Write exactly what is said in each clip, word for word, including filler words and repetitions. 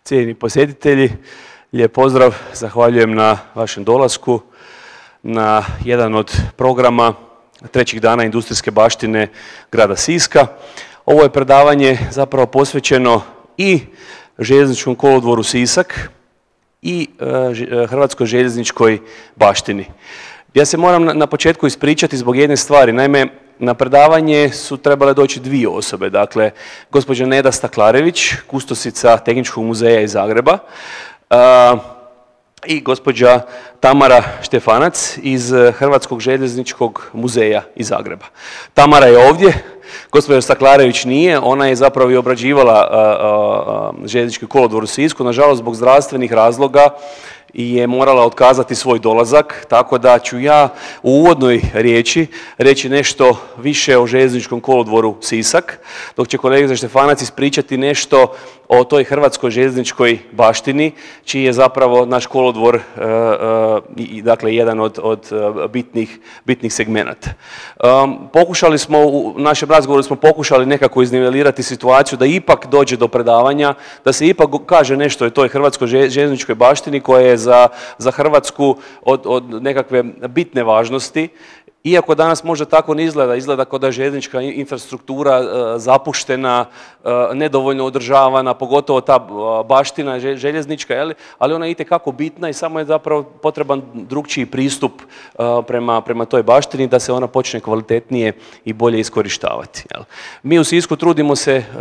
Cijenjeni posjetitelji, lijep pozdrav, zahvaljujem na vašem dolasku na jedan od programa trećih dana industrijske baštine grada Siska. Ovo je predavanje zapravo posvećeno i željezničkom kolodvoru Sisak i e, hrvatskoj željezničkoj baštini. Ja se moram na, na početku ispričati zbog jedne stvari. Naime, na predavanje su trebale doći dvije osobe. Dakle, gospođa Neda Staklarević, kustosica Tehničkog muzeja iz Zagreba, a, i gospođa Tamara Štefanac iz Hrvatskog željezničkog muzeja iz Zagreba. Tamara je ovdje, gospođa Staklarević nije, ona je zapravo i obrađivala a, a, željeznički kolodvor u Sisku, nažalost zbog zdravstvenih razloga i je morala otkazati svoj dolazak, tako da ću ja u uvodnoj riječi reći nešto više o željezničkom kolodvoru Sisak, dok će kolegica Štefanac ispričati nešto o toj hrvatskoj željezničkoj baštini, čiji je zapravo naš kolodvor uh, uh, i dakle jedan od, od bitnih, bitnih segmenata. Um, pokušali smo, u našem razgovoru smo pokušali nekako iznivelirati situaciju da ipak dođe do predavanja, da se ipak kaže nešto o toj hrvatskoj željezničkoj baštini koja je za, za Hrvatsku od, od nekakve bitne važnosti. Iako danas možda tako ne izgleda, izgleda kao da je željeznička infrastruktura uh, zapuštena, uh, nedovoljno održavana, pogotovo ta uh, baština željeznička, jel? Ali ona je itekako bitna i samo je zapravo potreban drukčiji pristup uh, prema, prema toj baštini da se ona počne kvalitetnije i bolje iskorištavati. Jel? Mi u Sisku trudimo se uh, uh,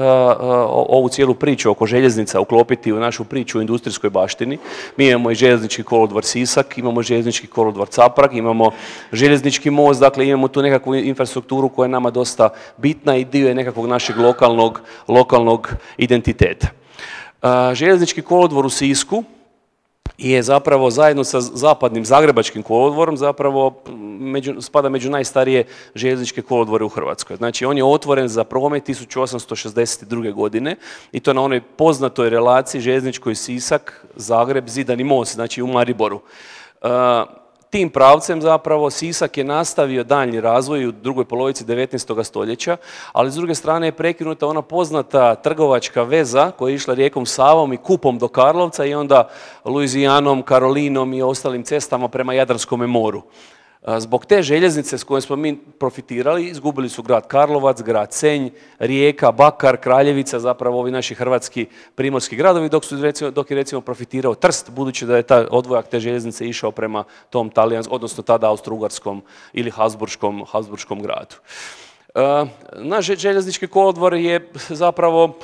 ovu cijelu priču oko željeznica uklopiti u našu priču o industrijskoj baštini. Mi imamo i željeznički kolodvor Sisak, imamo željeznički kolodvor Caprag, imamo željeznički most. Dakle, imamo tu nekakvu infrastrukturu koja je nama dosta bitna i dio je nekakvog našeg lokalnog, lokalnog identiteta. Uh, željeznički kolodvor u Sisku je zapravo zajedno sa zapadnim zagrebačkim kolodvorom zapravo među, spada među najstarije željezničke kolodvore u Hrvatskoj. Znači, on je otvoren za promet tisuću osamsto šezdeset druge. godine i to na onoj poznatoj relaciji željezničkoj Sisak, Zagreb, Zidani most, znači u Mariboru. Uh, Tim pravcem zapravo Sisak je nastavio daljnji razvoj u drugoj polovici devetnaestog stoljeća, ali s druge strane je prekinuta ona poznata trgovačka veza koja je išla rijekom Savom i Kupom do Karlovca i onda Luizijanom, Karolinom i ostalim cestama prema Jadranskome moru. Zbog te željeznice s kojom smo mi profitirali, izgubili su grad Karlovac, grad Senj, Rijeka, Bakar, Kraljevica, zapravo ovi naši hrvatski primorski gradovi, dok, su, recimo, dok je recimo profitirao Trst, budući da je taj odvojak te željeznice išao prema tom talijanskom, odnosno tada austro-ugarskom ili habsburškom, habsburškom gradu. Uh, naš željeznički kolodvor je zapravo,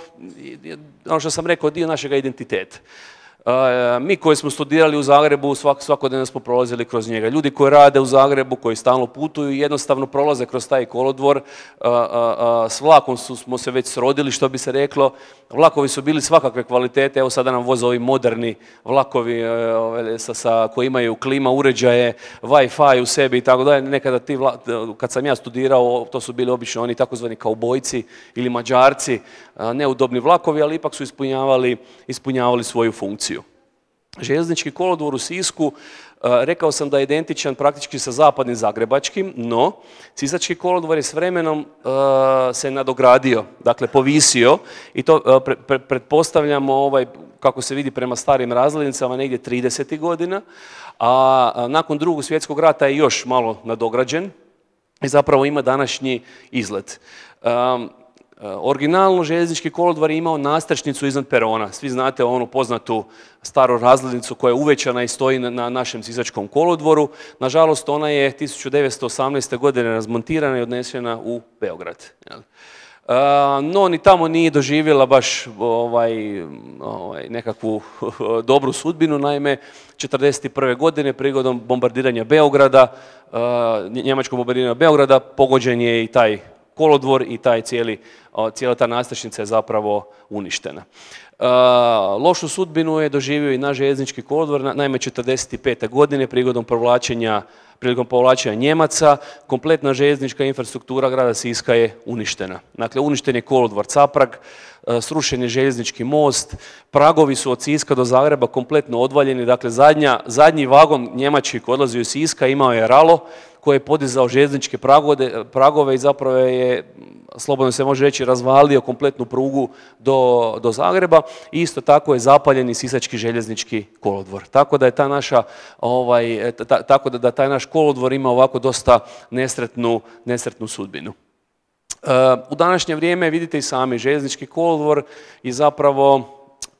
ono što sam rekao, dio našega identiteta. Uh, mi koji smo studirali u Zagrebu svak, svakodnevno smo prolazili kroz njega. Ljudi koji rade u Zagrebu, koji stalno putuju, jednostavno prolaze kroz taj kolodvor. Uh, uh, uh, s vlakom su, smo se već srodili, što bi se reklo. Vlakovi su bili svakakve kvalitete. Evo sada nam voze ovi moderni vlakovi uh, sa, sa, koji imaju klima uređaje, Wi-Fi u sebi i tako dalje. Nekada ti vla, kad sam ja studirao, to su bili obično oni takozvani kaubojci ili Mađarci, uh, neudobni vlakovi, ali ipak su ispunjavali, ispunjavali svoju funkciju. Željeznički kolodvor u Sisku, uh, rekao sam da je identičan praktički sa zapadnim zagrebačkim, no sisački kolodvor je s vremenom uh, se nadogradio, dakle povisio i to uh, pre, pre, pretpostavljamo ovaj, kako se vidi prema starim razglednicama negdje tridesetih godina, a, a nakon Drugog svjetskog rata je još malo nadograđen i zapravo ima današnji izgled. Um, Originalno željeznički kolodvor je imao nastrešnicu iznad perona. Svi znate onu poznatu staru razglednicu koja je uvećana i stoji na našem sisačkom kolodvoru. Nažalost, ona je tisuću devetsto osamnaeste. godine razmontirana i odnesena u Beograd. No, ni tamo nije doživjela baš ovaj, ovaj, nekakvu dobru sudbinu. Naime, četrdeset prve. godine prigodom bombardiranja Beograda, njemačkog bombardiranja Beograda, pogođen je i taj kolodvor i taj cijeli, cijela ta nastrešnica je zapravo uništena. Uh, lošu sudbinu je doživio i naš željeznički kolodvor, naime četrdeset pete. godine prigodom povlačenja, prilikom povlačenja Njemaca, kompletna željeznička infrastruktura grada Siska je uništena. Dakle, uništen je kolodvor Caprag, srušen je željeznički most, pragovi su od Siska do Zagreba kompletno odvaljeni, dakle zadnja, zadnji vagon njemački koji odlazi iz Siska imao je ralo koji je podizao željezničke pragove, pragove i zapravo je, slobodno se može reći, razvalio kompletnu prugu do, do Zagreba. I isto tako je zapaljen i sisački željeznički kolodvor. Tako da je ta naša, ovaj, ta, tako da, da taj naš kolodvor ima ovako dosta nesretnu, nesretnu sudbinu. Uh, u današnje vrijeme vidite i sami, željeznički kolodvor je zapravo uh,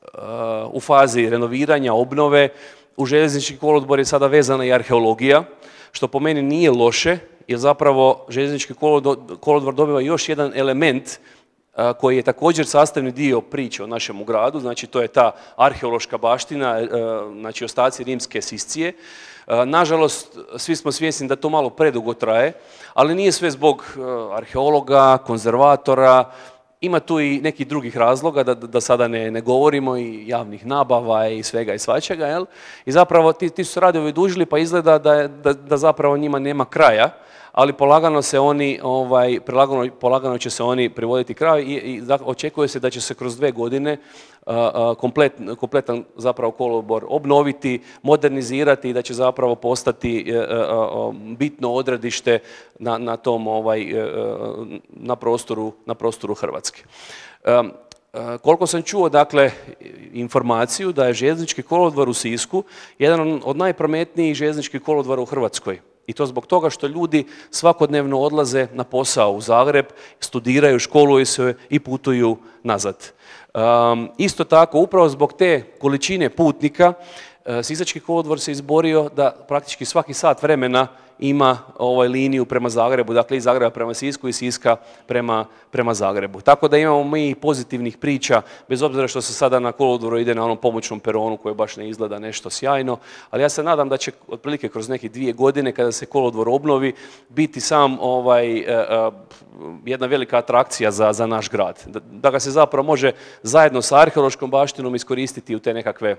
u fazi renoviranja, obnove. U željeznički kolodvor je sada vezana i arheologija, što po meni nije loše, jer zapravo željeznički kolodvor dobiva još jedan element a, koji je također sastavni dio priče o našemu gradu, znači to je ta arheološka baština, a, znači ostaci rimske Siscije. A, nažalost, svi smo svjesni da to malo predugo traje, ali nije sve zbog a, arheologa, konzervatora. Ima tu i nekih drugih razloga, da, da sada ne, ne govorimo, i javnih nabava i svega i svačega, jel? I zapravo ti, ti su radovi dužili, pa izgleda da, da, da zapravo njima nema kraja, ali polagano se oni, ovaj, polagano, polagano će se oni privoditi kraju i, i očekuje se da će se kroz dve godine uh, uh, komplet, kompletan zapravo kolodvor obnoviti, modernizirati i da će zapravo postati uh, uh, bitno odredište na, na tom ovaj, uh, na prostoru, na prostoru Hrvatske. Um, Uh, koliko sam čuo, dakle, informaciju da je željeznički kolodvor u Sisku jedan od najprometnijih željezničkih kolodvora u Hrvatskoj. I to zbog toga što ljudi svakodnevno odlaze na posao u Zagreb, studiraju, školuju se i putuju nazad. Um, isto tako, upravo zbog te količine putnika, uh, sisački kolodvor se izborio da praktički svaki sat vremena ima ovaj liniju prema Zagrebu, dakle iz Zagreba prema Sisku i Siska prema, prema Zagrebu. Tako da imamo mi pozitivnih priča, bez obzira što se sada na kolodvoru ide na onom pomoćnom peronu koji baš ne izgleda nešto sjajno, ali ja se nadam da će otprilike kroz neke dvije godine kada se kolodvor obnovi biti sam ovaj, uh, uh, jedna velika atrakcija za, za naš grad. Da, da ga se zapravo može zajedno sa arheološkom baštinom iskoristiti u te nekakve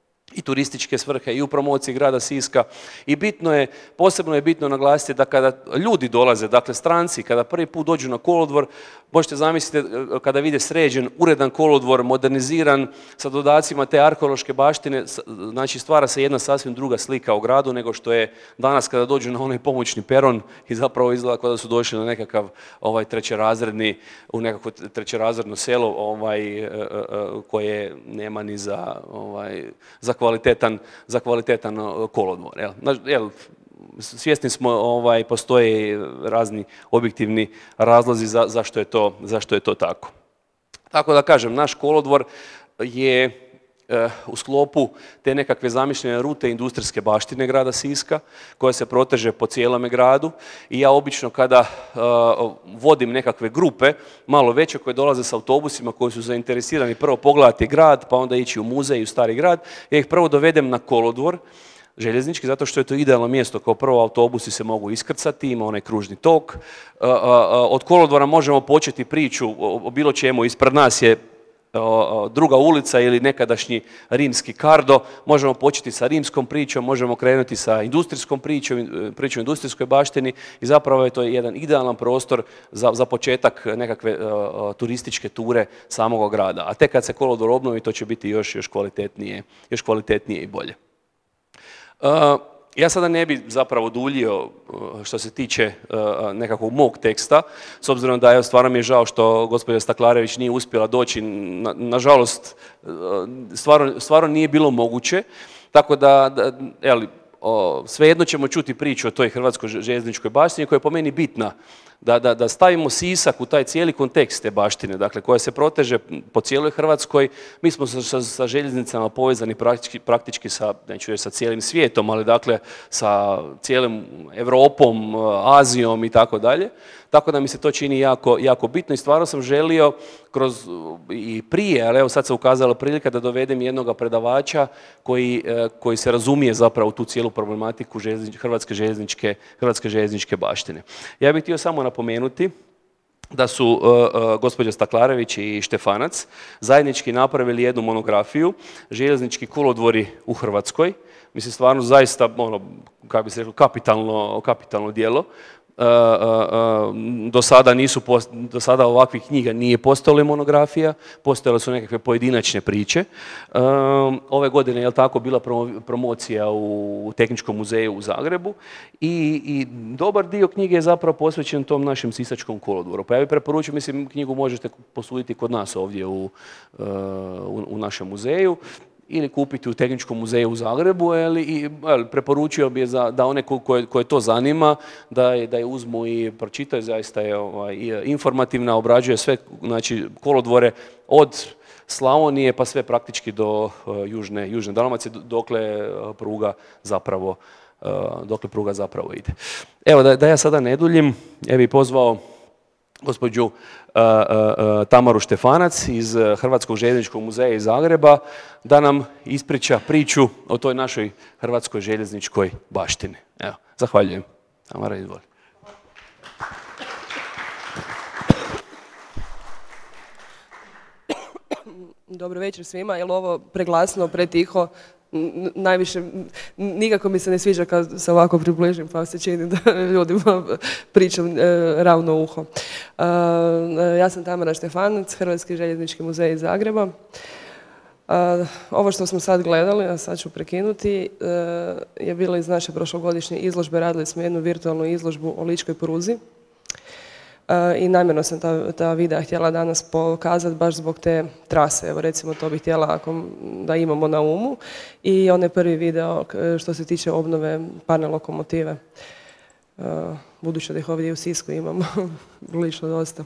i turističke svrhe i u promociji grada Siska. I bitno je, posebno je bitno naglasiti da kada ljudi dolaze, dakle stranci, kada prvi put dođu na kolodvor, možete zamisliti kada vide sređen, uredan kolodvor, moderniziran, sa dodacima te arheološke baštine, znači stvara se jedna sasvim druga slika o gradu nego što je danas kada dođu na onaj pomoćni peron i zapravo izgleda kao da su došli na nekakav ovaj, trećerazredni, u nekakvo trećerazredno selo ovaj, koje nema ni za, ovaj, za kvalitetan, za kvalitetan kolodvor. Jel? Jel, svjesni smo, ovaj, postoje razni objektivni razlozi za, zašto je to, zašto je to tako. Tako da kažem, naš kolodvor je u sklopu te nekakve zamišljene rute industrijske baštine grada Siska, koja se proteže po cijelome gradu, i ja obično kada uh, vodim nekakve grupe, malo veće, koje dolaze s autobusima, koji su zainteresirani prvo pogledati grad, pa onda ići u muzej i u stari grad, ja ih prvo dovedem na kolodvor željeznički, zato što je to idealno mjesto. Kao prvo, autobusi se mogu iskrcati, ima onaj kružni tok. Uh, uh, uh, od kolodvora možemo početi priču o, o bilo čemu. Ispred nas je druga ulica ili nekadašnji rimski kardo, možemo početi sa rimskom pričom, možemo krenuti sa industrijskom pričom, pričom o industrijskoj baštini, i zapravo je to jedan idealan prostor za, za početak nekakve uh, turističke ture samog grada. A tek kad se kolodvor obnovi, to će biti još, još, kvalitetnije, još kvalitetnije i bolje. Uh, Ja sada ne bi zapravo duljio što se tiče uh, nekakvog mog teksta, s obzirom da je stvarno mi je žao što gospođa Staklarević nije uspjela doći. Na, nažalost, uh, stvarno, stvarno nije bilo moguće, tako da, da jeli, o, svejedno ćemo čuti priču o toj hrvatskoj željezničkoj baštini koja je po meni bitna. Da, da, da stavimo Sisak u taj cijeli kontekst te baštine, dakle, koja se proteže po cijeloj Hrvatskoj. Mi smo sa, sa, sa željeznicama povezani praktički, praktički sa, neću reći sa cijelim svijetom, ali dakle sa cijelim Europom, Azijom i tako dalje. Tako da mi se to čini jako, jako bitno i stvarno sam želio kroz i prije, ali evo sad se ukazala prilika da dovedem jednoga predavača koji, koji se razumije zapravo tu cijelu problematiku željeznič, hrvatske, željezničke, hrvatske željezničke baštine. Ja bih htio samo napomenuti da su uh, uh, gospođa Staklarević i Štefanac zajednički napravili jednu monografiju željeznički kolodvori u Hrvatskoj. Mislim, stvarno zaista, ono, kako bi se reklo, kapitalno, kapitalno djelo. do sada nisu, do sada ovakvih knjiga nije postojala monografija, postojale su nekakve pojedinačne priče. Ove godine je tako bila promocija u Tehničkom muzeju u Zagrebu i, i dobar dio knjige je zapravo posvećen tom našem sisačkom kolodvoru. Pa ja bih preporučio, mislim, knjigu možete posuditi kod nas ovdje u, u, u našem muzeju ili kupiti u Tehničkom muzeju u Zagrebu, ali i preporučio bi je za, da one koje, koje to zanima, da je, da je uzmu i pročitaju, zaista je ovaj, informativna, obrađuje sve, znači kolodvore od Slavonije pa sve praktički do uh, južne, južne Dalmacije, dokle uh, pruga zapravo, uh, dokle pruga zapravo ide. Evo, da, da ja sada ne duljim, ja bih pozvao gospođu uh, uh, Tamaru Štefanac iz Hrvatskog željezničkog muzeja iz Zagreba da nam ispriča priču o toj našoj hrvatskoj željezničkoj baštini. Evo, zahvaljujem. Tamara, izvoli. Dobro večer svima. Je li ovo preglasno, pretiho? Najviše, nikako mi se ne sviđa kad se ovako približim, pa se čini da ljudima pričam e, ravno uho. E, ja sam Tamara Štefanac, Hrvatski željeznički muzej iz Zagreba. E, ovo što smo sad gledali, a sad ću prekinuti, e, je bilo iz naše prošlogodišnje izložbe. Radili smo jednu virtualnu izložbu o Ličkoj pruzi. I namjerno sam ta, ta videa htjela danas pokazati baš zbog te trase. Evo recimo to bih htjela ako, da imamo na umu. I onaj prvi video što se tiče obnove parne lokomotive. Budući da ih ovdje u Sisku imamo lično dosta.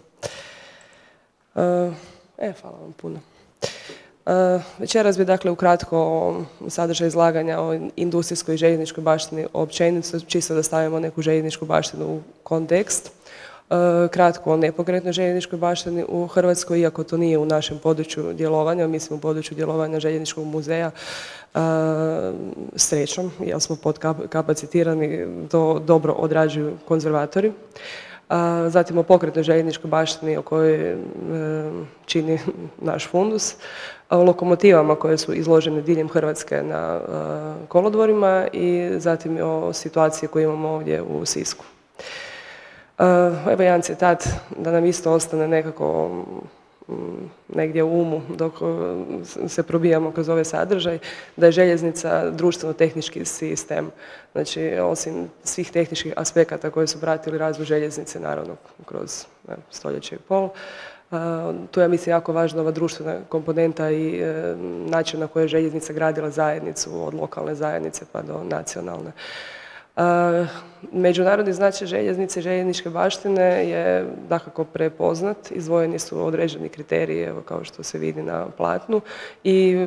E, hvala vam puno. Večeras bi dakle ukratko o sadržaju izlaganja o industrijskoj i željezničkoj baštini općenito, čisto da stavimo neku željezničku baštinu u kontekst. Kratko o nepokretnoj željezničkoj baštini u Hrvatskoj, iako to nije u našem području djelovanja, mislim u području djelovanja željezničkog muzeja, srećom, jer smo podkapacitirani, to dobro odrađuju konzervatori. Zatim o pokretnoj željezničkoj baštini o kojoj čini naš fundus, o lokomotivama koje su izložene diljem Hrvatske na kolodvorima i zatim o situaciji koju imamo ovdje u Sisku. Evo jedan citat da nam isto ostane nekako negdje u umu dok se probijamo kroz ovaj sadržaj, da je željeznica društveno-tehnički sistem. Znači, osim svih tehničkih aspekata koje su pratili razvoj željeznice, naravno, kroz ne, stoljeće i pol, tu je, mislim, jako važna ova društvena komponenta i e, način na koji je željeznica gradila zajednicu, od lokalne zajednice pa do nacionalne. Međunarodni značaj željeznice i željezničke baštine je dakako prepoznat, izdvojeni su određeni kriteriji, evo, kao što se vidi na platnu, i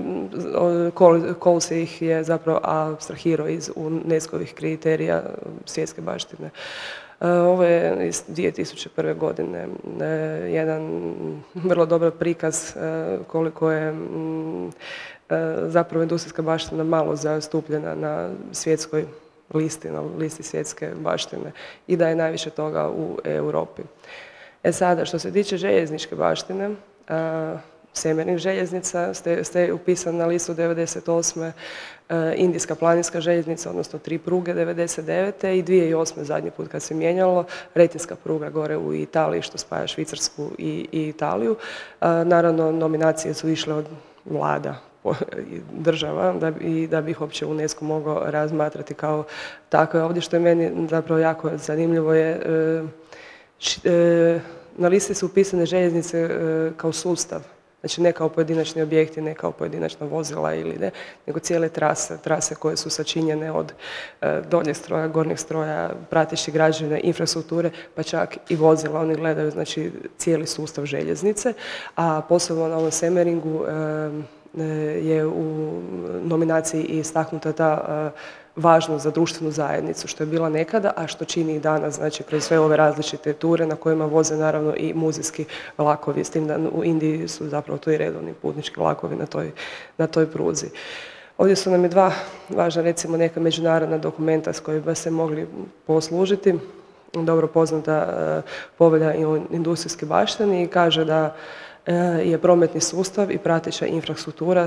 Kolse ih je zapravo apstrahirao iz UNESCO-vih kriterija svjetske baštine. Ovo je iz dvije tisuće prve. godine jedan vrlo dobar prikaz koliko je zapravo industrijska baština malo zastupljena na svjetskoj listi, na listi svjetske baštine i da je najviše toga u Europi. E sada, što se tiče željezničke baštine, a, semernih željeznica ste, ste upisani na listu devedeset osme. A, Indijska planinska željeznica, odnosno tri pruge devedeset devete. i dvije tisuće osme. zadnji put kad se mijenjalo, retinska pruga gore u Italiji što spaja Švicarsku i, i Italiju. A, naravno, nominacije su išle od vlada država da bi, da bi ih uopće UNESCO mogao razmatrati kao tako. Ovdje što je meni zapravo jako zanimljivo je š, e, na listi su upisane željeznice e, kao sustav. Znači ne kao pojedinačni objekti, ne kao pojedinačna vozila ili ne, nego cijele trase, trase koje su sačinjene od e, donjeg stroja, gornjeg stroja, pratećih građevine, infrastrukture, pa čak i vozila. Oni gledaju znači cijeli sustav željeznice, a posebno na ovom semeringu e, je u nominaciji istaknuta ta važnost za društvenu zajednicu, što je bila nekada, a što čini i danas, znači kroz sve ove različite ture na kojima voze naravno i muzejski vlakovi, s tim da u Indiji su zapravo to i redovni putnički vlakovi na toj, na toj pruzi. Ovdje su nam i dva važna, recimo, neka međunarodna dokumenta s kojima se mogli poslužiti. Dobro poznata povelja o industrijskoj baštini i kaže da je prometni sustav i prateća infrastruktura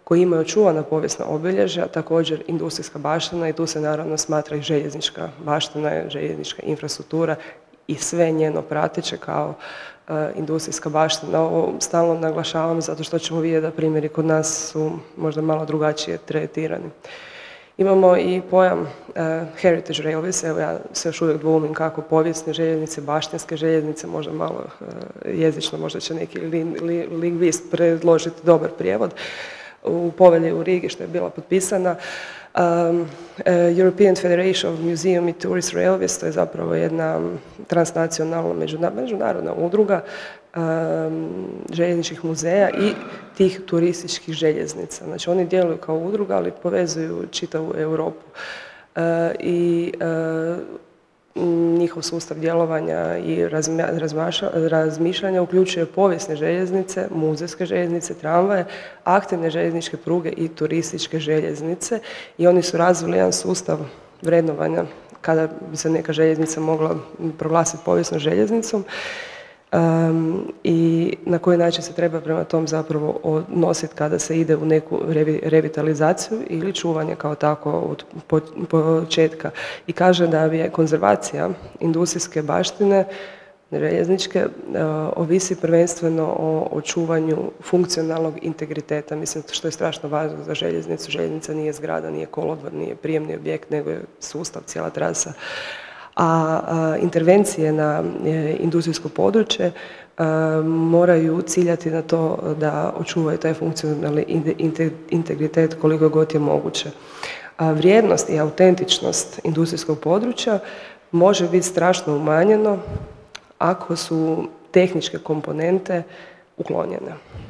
koji imaju očuvana povijesna obilježja, također industrijska baština i tu se naravno smatra i željeznička baština, željeznička infrastruktura i sve njeno prateće kao uh, industrijska baština. Ovo stalno naglašavam zato što ćemo vidjeti da primjeri kod nas su možda malo drugačije tretirani. Imamo i pojam uh, heritage railways, evo ja se još uvijek dvoumim kako povijesne željeznice, baštinske željeznice, možda malo uh, jezično, možda će neki li, li, lingvist predložiti dobar prijevod. U povelji u Rigi što je bila potpisana, um, uh, European Federation of Museum and Tourist Railways, to je zapravo jedna transnacionalna međunarodna udruga um, željezničkih muzeja i tih turističkih željeznica. Znači oni djeluju kao udruga, ali povezuju čitavu Europu. Uh, I uh, njihov sustav djelovanja i razmišljanja uključuje povijesne željeznice, muzejske željeznice, tramvaje, aktivne željezničke pruge i turističke željeznice i oni su razvili jedan sustav vrednovanja kada bi se neka željeznica mogla proglasiti povijesnom željeznicom. Um, i na koji način se treba prema tom zapravo odnositi kada se ide u neku revi, revitalizaciju ili čuvanje kao tako od po, početka. I kaže da je konzervacija industrijske baštine željezničke uh, ovisi prvenstveno o očuvanju funkcionalnog integriteta. Mislim što je strašno važno za željeznicu. Željeznica nije zgrada, nije kolodvor, nije prijemni objekt, nego je sustav, cijela trasa. A, a intervencije na e, industrijsko područje a, moraju ciljati na to da očuvaju taj funkcionalni integritet koliko god je moguće. A vrijednost i autentičnost industrijskog područja može biti strašno umanjeno ako su tehničke komponente uklonjene.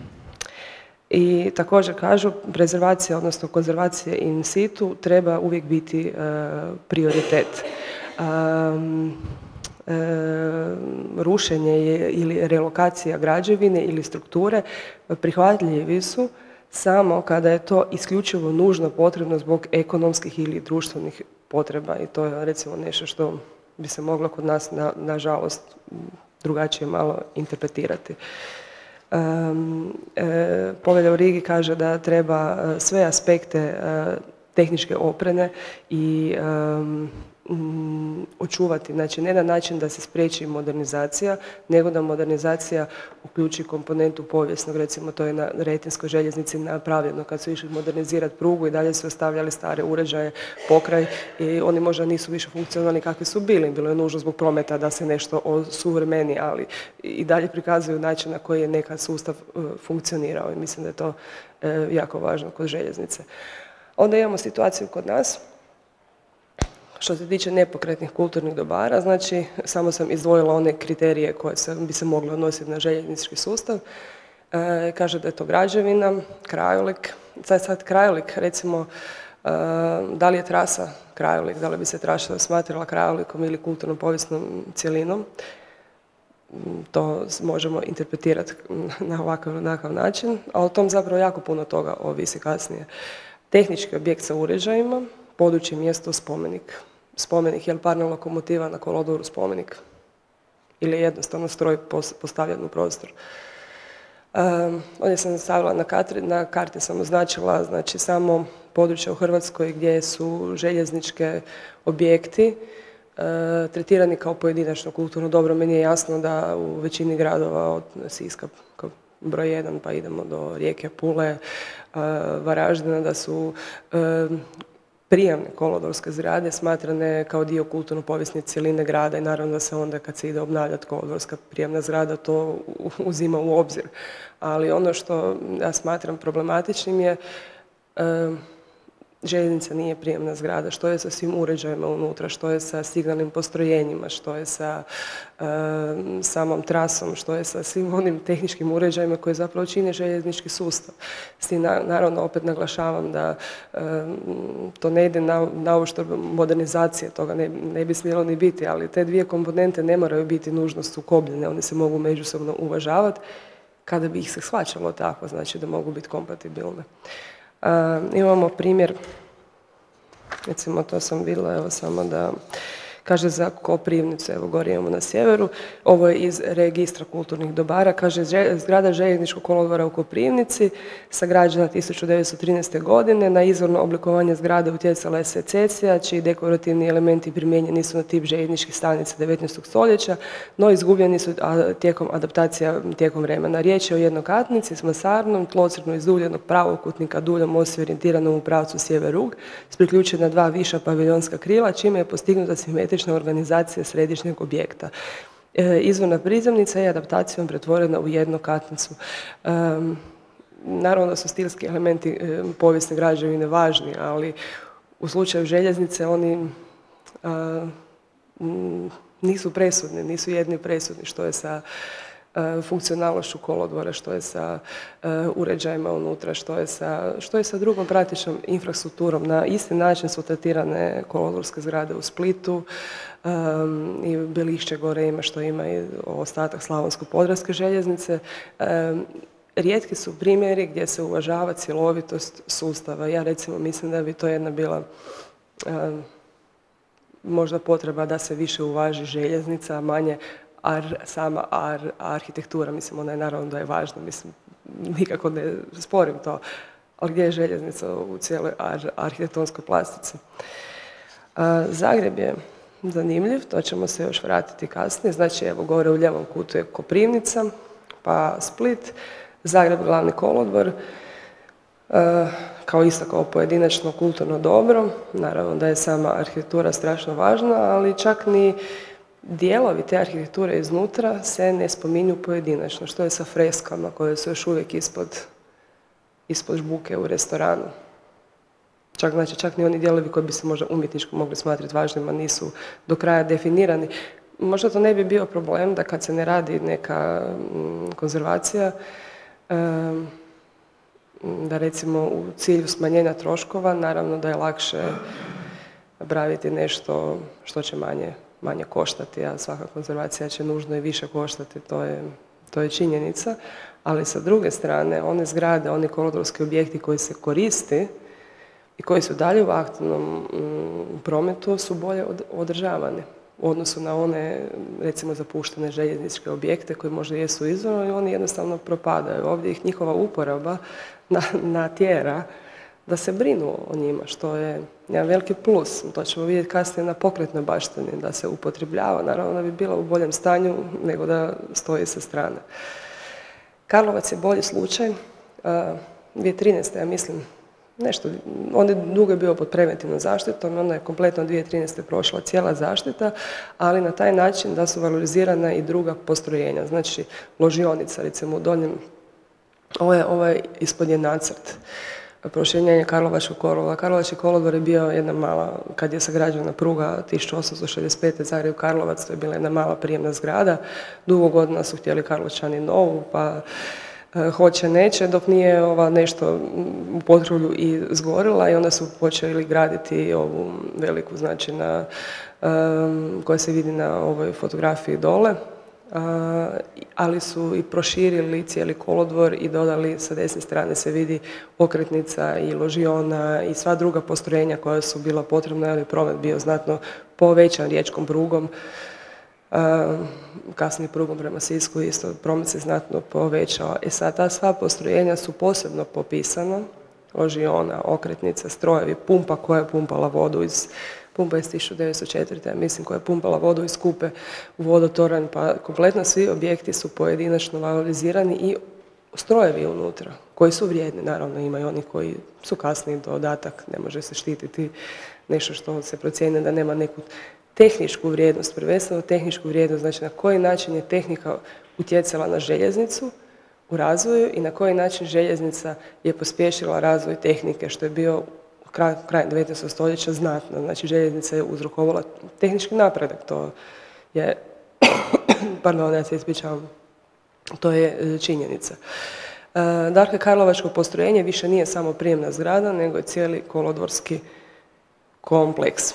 I također kažu, prezervacija, odnosno konzervacija in situ treba uvijek biti a, prioritet. Um, e, rušenje je, ili relokacija građevine ili strukture prihvatljivi su samo kada je to isključivo nužno potrebno zbog ekonomskih ili društvenih potreba i to je recimo nešto što bi se moglo kod nas na, nažalost drugačije malo interpretirati. Um, e, Povelja u Rigi kaže da treba sve aspekte e, tehničke opreme i um, očuvati, znači ne na način da se spriječi modernizacija, nego da modernizacija uključi komponentu povijesnog, recimo to je na Retinskoj željeznici napravljeno kad su išli modernizirati prugu i dalje su ostavljali stare uređaje pokraj i oni možda nisu više funkcionalni kakvi su bili, bilo je nužno zbog prometa da se nešto osuvremeni, ali i dalje prikazuju način na koji je nekad sustav funkcionirao i mislim da je to jako važno kod željeznice. Onda imamo situaciju kod nas. Što se tiče nepokretnih kulturnih dobara, znači samo sam izdvojila one kriterije koje se, bi se mogle odnositi na željeznički sustav. E, kaže da je to građevina, krajolik. Sad, sad krajolik, recimo, e, da li je trasa krajolik, da li bi se trasa smatrala krajolikom ili kulturno-povijesnom cjelinom. To možemo interpretirati na ovakav, ovakav način, a o tom zapravo jako puno toga ovisi kasnije. Tehnički objekt sa uređajima, područje, mjesto, spomenik. Spomenik je li parna lokomotiva na kolodvoru spomenik ili je jednostavno stroj postavljen u prostor. Um, ovdje sam stavila na, katri, na karti sam označila znači, samo područja u Hrvatskoj gdje su željezničke objekti uh, tretirani kao pojedinačno kulturno dobro. Meni je jasno da u većini gradova od Siska kao broj jedan pa idemo do Rijeke, Pule, uh, Varaždina da su uh, prijemne kolodvorske zgrade smatrane kao dio kulturno-povijesne cjeline grada i naravno da se onda kad se ide obnavljati kolodvorska prijemna zgrada to uzima u obzir. Ali ono što ja smatram problematičnim je e, željeznica nije prijemna zgrada. Što je sa svim uređajima unutra, što je sa signalnim postrojenjima, što je sa e, samom trasom, što je sa svim onim tehničkim uređajima koji zapravo čine željeznički sustav. S tim na, naravno opet naglašavam da e, to ne ide na, na uštrb modernizacije, toga ne, ne bi smjelo ni biti, ali te dvije komponente ne moraju biti nužno sukobljene, one se mogu međusobno uvažavati kada bi ih se shvaćalo tako, znači da mogu biti kompatibilne. Uh, imamo primjer, recimo to sam vidjela, evo samo da Kaže za Koprivnicu, evo gore imamo na sjeveru, ovo je iz registra kulturnih dobara, kaže zgrada željezničkog kolodvora u Koprivnici, sagrađena tisuću devetsto trinaeste. godine, na izvorno oblikovanje zgrade utjecala je secesija, čiji dekorativni elementi primijenjeni su na tip željezničkih stanica devetnaestog. stoljeća, no izgubljeni su tijekom adaptacija tijekom vremena. Riječ je o jednokatnici s mansardom, tlocrtno izduljenog pravokutnika duljom osi orijentiranom u pravcu sjever-jug, s priključena dva viša paviljonska krila, čime je postignuta simetrična organizacija središnjeg objekta. E, izvorna prizemnica je adaptacijom pretvorena u jednokatnicu. E, naravno da su stilski elementi e, povijesne građevine važni, ali u slučaju željeznice oni a, m, nisu presudni, nisu jedni presudni, što je sa e, funkcionalnošću kolodvora, što je sa e, uređajima unutra, što je sa, što je sa drugom praktičnom infrastrukturom. Na isti način su tretirane kolodvorske zgrade u Splitu, um, i Belišće gore ima što ima i ostatak Slavonsko-podravske željeznice. Um, rijetki su primjeri gdje se uvažava cjelovitost sustava. Ja recimo mislim da bi to jedna bila um, možda potreba da se više uvaži željeznica, a manje Ar, sama ar, arhitektura, mislim, ona je naravno da je važna, mislim, nikako ne sporim to, ali gdje je željeznica u cijeloj ar, arhitektonskoj plastici? A, Zagreb je zanimljiv, to ćemo se još vratiti kasnije, znači evo gore u lijevom kutu je Koprivnica, pa Split, Zagreb glavni kolodvor, a, kao isto kao pojedinačno kulturno dobro, naravno da je sama arhitektura strašno važna, ali čak ni dijelovi te arhitekture iznutra se ne spominju pojedinačno, što je sa freskama koje su još uvijek ispod, ispod žbuke u restoranu. Čak, znači, čak ni oni dijelovi koji bi se možda umjetnički mogli smatrati važnima nisu do kraja definirani. Možda to ne bi bio problem da kad se ne radi neka mm, konzervacija, um, da recimo u cilju smanjenja troškova, naravno da je lakše napraviti nešto što će manje manje koštati, a svaka konzervacija će nužno i više koštati, to je, to je činjenica, ali sa druge strane, one zgrade, oni kolodvorski objekti koji se koristi i koji su dalje u aktivnom mm, prometu su bolje od, održavani u odnosu na one, recimo, zapuštene željezničke objekte koji možda jesu izvorno i oni jednostavno propadaju. Ovdje ih njihova uporaba na, natjera da se brinu o njima, što je jedan veliki plus. To ćemo vidjeti kasnije na pokretnoj baštini, da se upotrebljava. Naravno da bi bila u boljem stanju nego da stoji sa strane. Karlovac je bolji slučaj. dvije tisuće trinaeste. ja mislim, nešto, on je dugo bio pod preventivnom zaštitom, onda je kompletno dvije tisuće trinaeste. prošla cijela zaštita, ali na taj način da su valorizirana i druga postrojenja. Znači, ložionica, recimo u donjem, ovo je, ovo je ispod je nacrt proširenje Karlovačkog kolodvora. Karlovački kolodvor je bio jedna mala, kad je sagrađena pruga tisuću osamsto šezdeset pete. Zagreb-Karlovac, to je bila jedna mala prijemna zgrada. Dugo godina su htjeli Karlovčani novu, pa e, hoće, neće, dok nije ova nešto u potreblju i zgorila i onda su počeli graditi ovu veliku, znači na, e, koja se vidi na ovoj fotografiji dole. Uh, ali su i proširili cijeli kolodvor i dodali, sa desne strane se vidi okretnica i ložiona i sva druga postrojenja koja su bila potrebna, jer je promet bio znatno povećan riječkom prugom, uh, kasnije prugom prema Sisku isto promet se znatno povećao. E sad, ta sva postrojenja su posebno popisana, ložiona, okretnica, strojevi, pumpa koja je pumpala vodu iz pumpa iz tisuću devetsto četvrte. mislim, koja je pumpala vodu iz Kupe u vodotoranj, pa kompletno svi objekti su pojedinačno valorizirani i strojevi unutra, koji su vrijedni, naravno ima i oni koji su kasniji dodatak, ne može se štititi nešto što se procijeni da nema neku tehničku vrijednost, prvenstveno tehničku vrijednost, znači na koji način je tehnika utjecala na željeznicu u razvoju i na koji način željeznica je pospješila razvoj tehnike, što je bio kraj, kraj devetnaestog. stoljeća znatno. Znači, željeznica je uzrokovala tehnički napredak, to je, pardon, ja se ispričavam, to je činjenica. Dakle, karlovačko postrojenje više nije samo prijemna zgrada, nego je cijeli kolodvorski kompleks.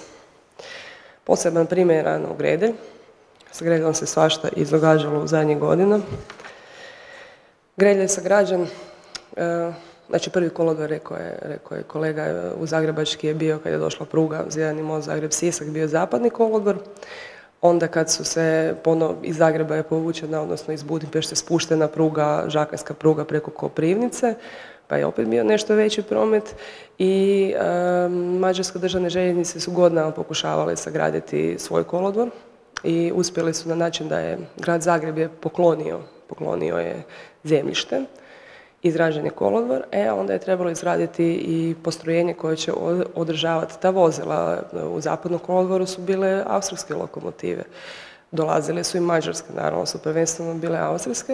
Poseban primjer je Rano Gredelj. S Gredeljom se svašta izdogađalo u zadnjih godina. Gredelj je sagrađen znači prvi kolodvor, rekao je, rekao je kolega, u Zagrebački je bio kad je došla pruga Zidani most Zagreb-Sisak, bio zapadni kolodvor. Onda kad su se ponovo iz Zagreba je povučena, odnosno iz Budimpešte spuštena pruga, žakanska pruga preko Koprivnice, pa je opet bio nešto veći promet i e, mađarske državne željeznice su godinama pokušavale sagraditi svoj kolodvor i uspjeli su na način da je grad Zagreb je poklonio, poklonio je zemljište, izrađen je kolodvor, e onda je trebalo izraditi i postrojenje koje će održavati ta vozila. U zapadnom kolodvoru su bile austrijske lokomotive. Dolazile su i mađarske, naravno su prvenstveno bile austrijske,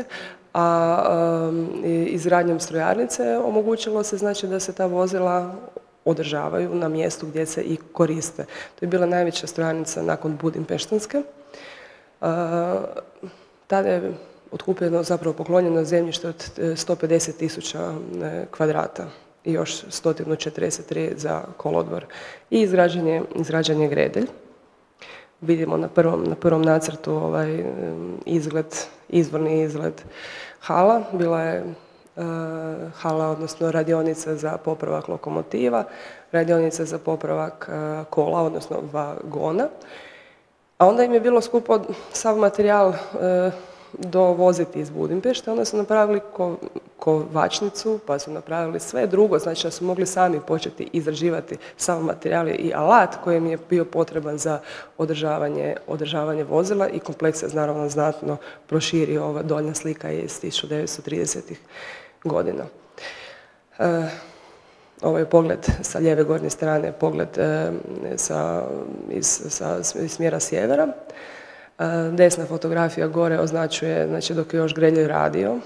a um, izgradnjom strojarnice omogućilo se znači da se ta vozila održavaju na mjestu gdje se i koriste. To je bila najveća strojarnica nakon Budimpeštanske. Uh, tada je otkupljeno, zapravo poklonjeno zemljište od sto pedeset tisuća kvadrata i još sto četrdeset tri za kolodvor. I izgrađen je, izgrađen je Gredelj. Vidimo na prvom, na prvom nacrtu ovaj izgled, izvorni izgled hala. Bila je uh, hala, odnosno radionica za popravak lokomotiva, radionica za popravak uh, kola, odnosno vagona. A onda im je bilo skupo sav materijal uh, dovoziti iz Budimpešte, onda su napravili ko, kovačnicu, pa su napravili sve drugo, znači da su mogli sami početi izrađivati sav materijal i alat koji im je bio potreban za održavanje, održavanje vozila i kompleks se naravno znatno proširio. Ova donja slika je iz tisuću devetsto tridesetih godina. E, ovo je pogled sa lijeve gornje strane, pogled e, sa, iz, sa, iz smjera sjevera. Desna fotografija gore označuje, znači dok je još Gredelj radio,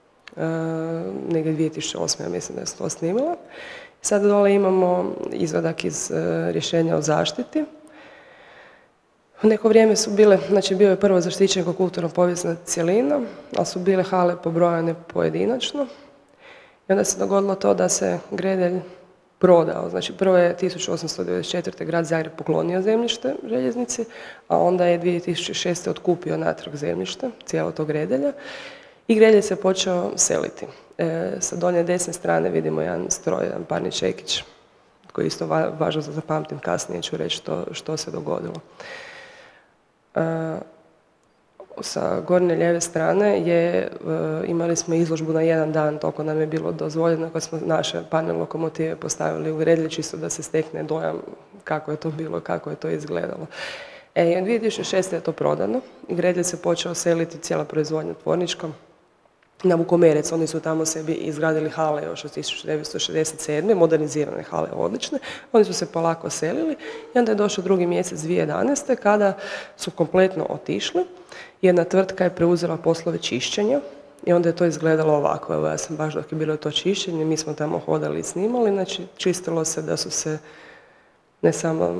negdje dvije tisuće osme. ja mislim da je to snimila. Sad dole imamo izvadak iz rješenja o zaštiti. U neko vrijeme su bile, znači bio je prvo zaštićen kao kulturno-povijesna cjelina, ali su bile hale pobrojane pojedinačno. I onda se dogodilo to da se Gredelj prodao. Znači prvo je tisuću osamsto devedeset četvrte. grad Zagreb poklonio zemljište željeznici, a onda je dvije tisuće šeste. otkupio natrag zemljište, cijelo tog Gredelja, i Gredelj se počeo seliti. E, sa donje desne strane vidimo jedan stroj, jedan parni čekić, koji je isto va, važno za zapamtim, kasnije ću reći što, što se dogodilo. E, sa gornje lijeve strane je, e, imali smo izložbu na jedan dan, toliko nam je bilo dozvoljeno kad smo naše parne lokomotive postavili u Gredelj, čisto da se stekne dojam kako je to bilo, kako je to izgledalo. E, dvije tisuće šeste. je to prodano i Gredelj se počeo seliti, cijela proizvodnja tvornička, na Vukomerec. Oni su tamo sebi izgradili hale još od tisuću devetsto šezdeset sedme. modernizirane hale, odlične. Oni su se polako selili i onda je došao drugi mjesec dvije tisuće jedanaeste. kada su kompletno otišli. Jedna tvrtka je preuzela poslove čišćenja i onda je to izgledalo ovako. Evo, ja sam baš dok je bilo to čišćenje, mi smo tamo hodali i snimali, znači čistilo se da su se ne samo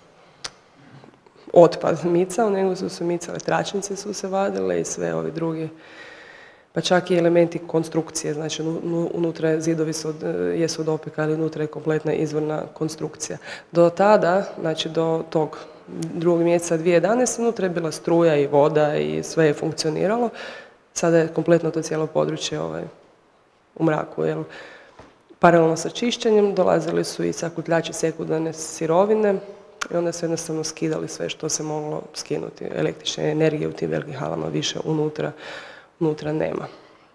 otpad micao, nego su se micale tračnice, su se vadile i sve ovi drugi, pa čak i elementi konstrukcije, znači unutra zidovi su, jesu od opeka, ali unutra je kompletna izvorna konstrukcija. Do tada, znači do tog drugog mjeseca dvije tisuće jedanaeste. unutra je bila struja i voda i sve je funkcioniralo. Sada je kompletno to cijelo područje ovaj, u mraku. Jel? Paralelno sa čišćenjem dolazili su i sakupljači sekundarne sirovine i onda su jednostavno skidali sve što se moglo skinuti. Električne energije u tim velikim halama više unutra, unutra nema.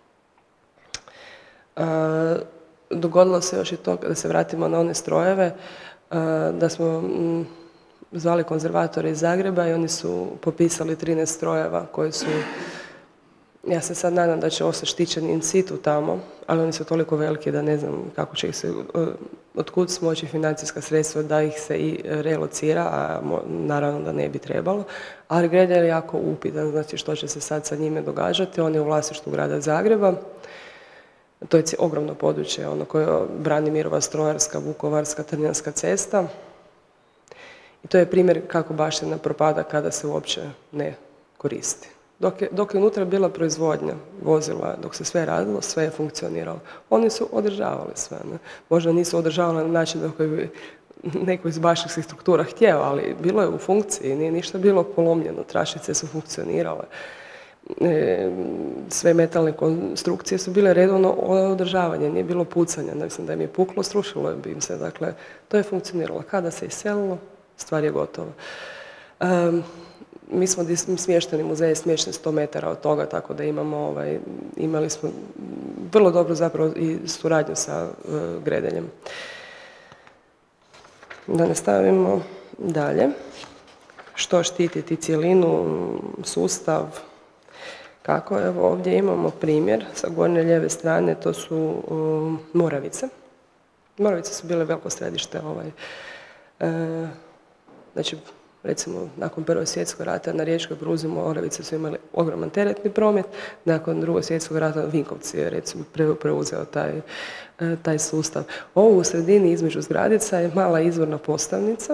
E, dogodilo se još i to, da se vratimo na one strojeve, e, da smo m, zvali konzervatore iz Zagreba i oni su popisali trinaest strojeva koji su, ja se sad nadam da će ostati štićeni in situ tamo, ali oni su toliko veliki da ne znam kako će ih se, otkud smoći financijska sredstva da ih se i relocira, a naravno da ne bi trebalo. Ali Gredelj je jako upitan, znači što će se sad sa njime događati. On je u vlasništvu grada Zagreba. To je ogromno područje, ono koje je Branimirova, Strojarska, Vukovarska, Trnjanska cesta. I to je primjer kako baština propada kada se uopće ne koristi. Dok je, dok je unutra bila proizvodnja vozila, dok se sve radilo, sve je funkcioniralo. Oni su održavali sve. Ne? Možda nisu održavali na način na koji bi neko iz baštinskih struktura htjeo, ali bilo je u funkciji, nije ništa bilo polomljeno, tračnice su funkcionirale. sve metalne konstrukcije su bile redovno održavanje, nije bilo pucanja, mislim da im je puklo, srušilo bi im se, dakle, to je funkcioniralo. Kada se iselilo, stvar je gotova. Um, mi smo smješteni muzej, smješteni sto metara od toga, tako da imamo, ovaj, imali smo vrlo dobro zapravo i suradnju sa uh, Gredeljem. Da nastavimo dalje. Što štititi cjelinu, sustav, kako? Evo ovdje imamo primjer sa gornje lijeve strane, to su um, Moravice. Moravice su bile veliko središte, ovaj, e, znači, recimo, nakon Prvog svjetskog rata na riječkoj pruzi Moravice su imali ogroman teretni promet, nakon Drugog svjetskog rata Vinkovci je, recimo, preuzeo taj, e, taj sustav. Ovo u sredini između zgradica je mala izvorna postavnica,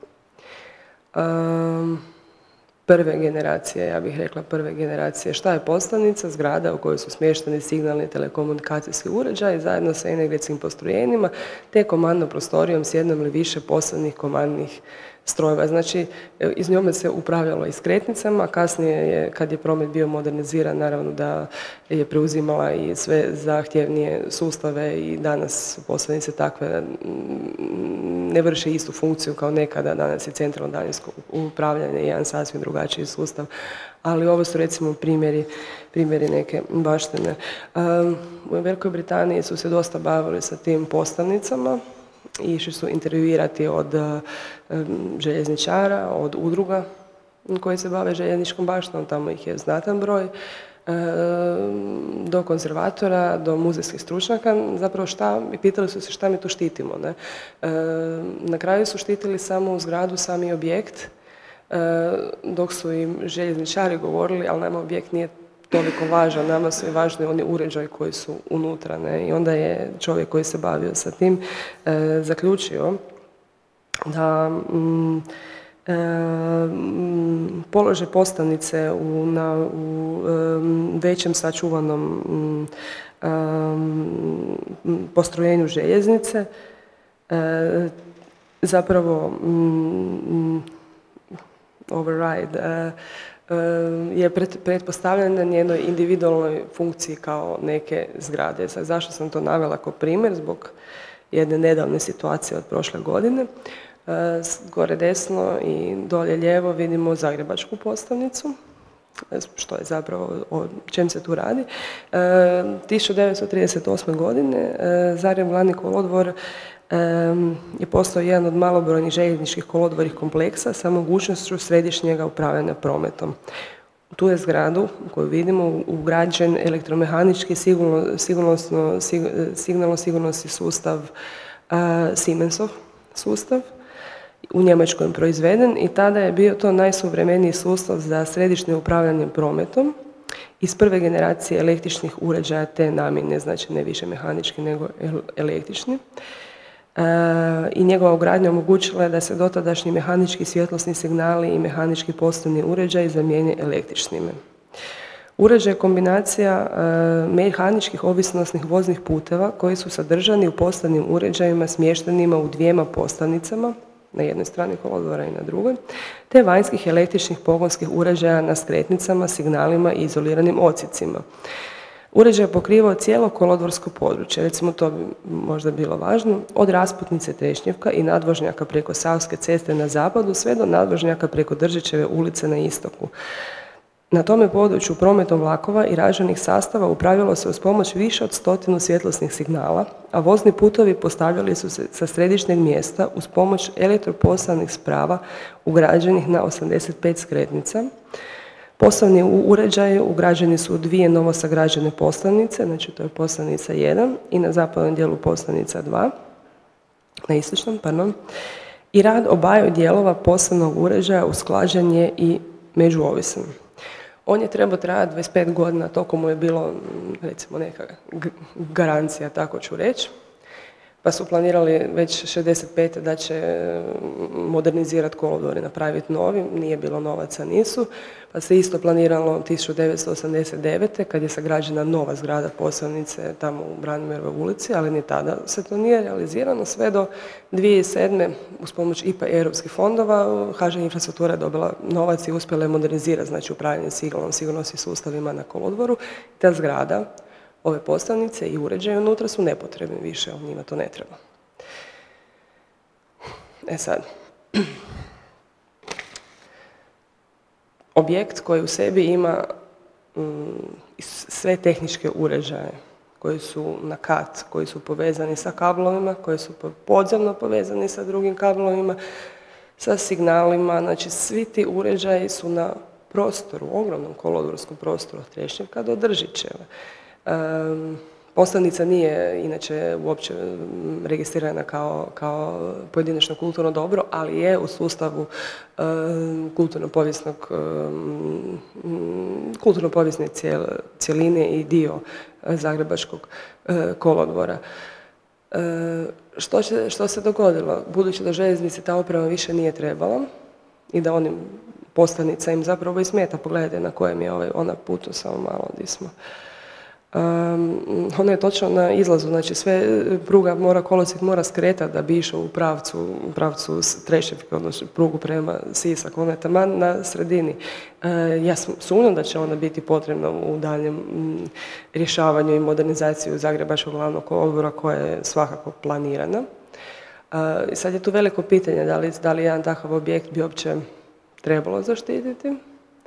um, prve generacije, ja bih rekla prve generacije. Šta je postavnica? Zgrada u kojoj su smješteni signalni telekomunikacijski uređaji zajedno sa energetskim postrojenjima te komandnom prostorijom s jednom ili više posebnih komandnih strojeva. Znači, iz njome se upravljalo i skretnicama, kasnije je, kad je promet bio moderniziran, naravno da je preuzimala i sve zahtjevnije sustave i danas postavnice takve ne vrše istu funkciju kao nekada, danas je centralno daljinsko upravljanje i jedan sasvim drugačiji sustav, ali ovo su recimo primjeri, primjeri neke baštine. Um, u Velikoj Britaniji su se dosta bavili sa tim postavnicama, išli su intervjuirati od um, željezničara, od udruga koje se bave željezničkom baštinom, tamo ih je znatan broj, do konzervatora, do muzejskih stručnjaka, zapravo šta, i pitali su se šta mi tu štitimo. Ne? Na kraju su štitili samo zgradu, sami objekt, dok su im željezničari govorili, ali nama objekt nije toliko važan, nama su i važni oni uređaji koji su unutra. Ne? I onda je čovjek koji se bavio sa tim zaključio da mm, E, položaj postavnice u, na, u e, većem sačuvanom e, postrojenju željeznice e, zapravo mm, override e, e, je pret, pretpostavljen na njenoj individualnoj funkciji kao neke zgrade. Sad, zašto sam to navela kao primjer? Zbog jedne nedavne situacije od prošle godine. Gore desno i dolje lijevo vidimo zagrebačku postavnicu, što je zapravo, o čem se tu radi. tisuću devetsto trideset osme. godine Zagreb glavni kolodvor je postao jedan od malobrojnih željezničkih kolodvornih kompleksa sa mogućnošću središnjega upravljanja prometom. U tu je zgradu koju vidimo ugrađen elektromehanički sigurnosno, signalno sigurnosni sustav Siemensov sustav, u Njemačkoj proizveden i tada je bio to najsuvremeniji sustav za središnje upravljanje prometom iz prve generacije električnih uređaja te namjene, znači ne više mehanički nego električni. E, I njegova ugradnja omogućila je da se dotadašnji mehanički svjetlosni signali i mehanički postavni uređaji zamijene električnime. Uređaj je kombinacija e, mehaničkih ovisnosnih voznih puteva koji su sadržani u postavnim uređajima smještenima u dvijema postavnicama, na jednoj strani kolodvora i na drugoj, te vanjskih električnih pogonskih uređaja na skretnicama, signalima i izoliranim odsjecima. Uređaj je pokrivao cijelo kolodvorsko područje, recimo to bi možda bilo važno, od rasputnice Trešnjevka i nadvožnjaka preko Savske ceste na zapadu sve do nadvožnjaka preko Držićeve ulice na istoku. Na tome području prometom vlakova i ranžirnih sastava upravljalo se uz pomoć više od stotinu svjetlosnih signala, a vozni putovi postavljali su se sa središnjeg mjesta uz pomoć elektropostavnih sprava ugrađenih na osamdeset pet skretnica. Postavni uređaji ugrađeni su u dvije novosagrađene postavnice, znači to je postavnica jedan i na zapadnom dijelu postavnica dva, na istočnom, pardon. I rad obaju dijelova postavnog uređaja usklađen je i međuovisan. On je trebao trajati dvadeset pet godina, toliko mu je bilo, recimo, neka garancija, tako ću reći. pa su planirali već šezdeset pete da će modernizirati kolodvor i napraviti novi, nije bilo novaca, nisu. Pa se isto planiralo tisuću devetsto osamdeset devete kad je sagrađena nova zgrada Postavnice tamo u Branimirovoj ulici, ali ni tada se to nije realizirano, sve do dvije tisuće sedme uz pomoć I P A europskih fondova H Ž Infrastruktura je dobila novac i uspjela je modernizirati, znači upravljanje signalom, sigurnosnim sustavima na kolodvoru. Ta zgrada, ove postavnice i uređaje unutra su nepotrebni više, njima to ne treba. E sad, objekt koji u sebi ima mm, sve tehničke uređaje koji su na kat, koji su povezani sa kablovima, koji su podzemno povezani sa drugim kablovima, sa signalima, znači svi ti uređaji su na prostoru, ogromnom kolodvorskom prostoru od Trešnjevka do Držićeva. Um, Postavnica nije inače uopće registrirana kao, kao pojedinačno kulturno dobro, ali je u sustavu um, kulturno-povijesnog um, kulturno-povijesne cjeline i dio uh, Zagrebačkog uh, kolodvora. Uh, što, će, što se dogodilo? Budući da željeznici ta oprema više nije trebala i da onim postavnica im zapravo i smeta, pogledajte na kojem je ovaj, ona putu, samo malo gdje smo. Um, ona je točno na izlazu, znači sve pruga mora, kolosijek mora skretati da bi išao u pravcu, u pravcu Trešnjevke, odnosno prugu prema Sisak, ona je taman na sredini. Uh, ja sumnjam da će ona biti potrebna u daljem m, rješavanju i modernizaciju Zagrebačkog glavnog kolodvora koja je svakako planirana. Uh, sad je tu veliko pitanje da li, da li jedan takav objekt bi uopće trebalo zaštititi.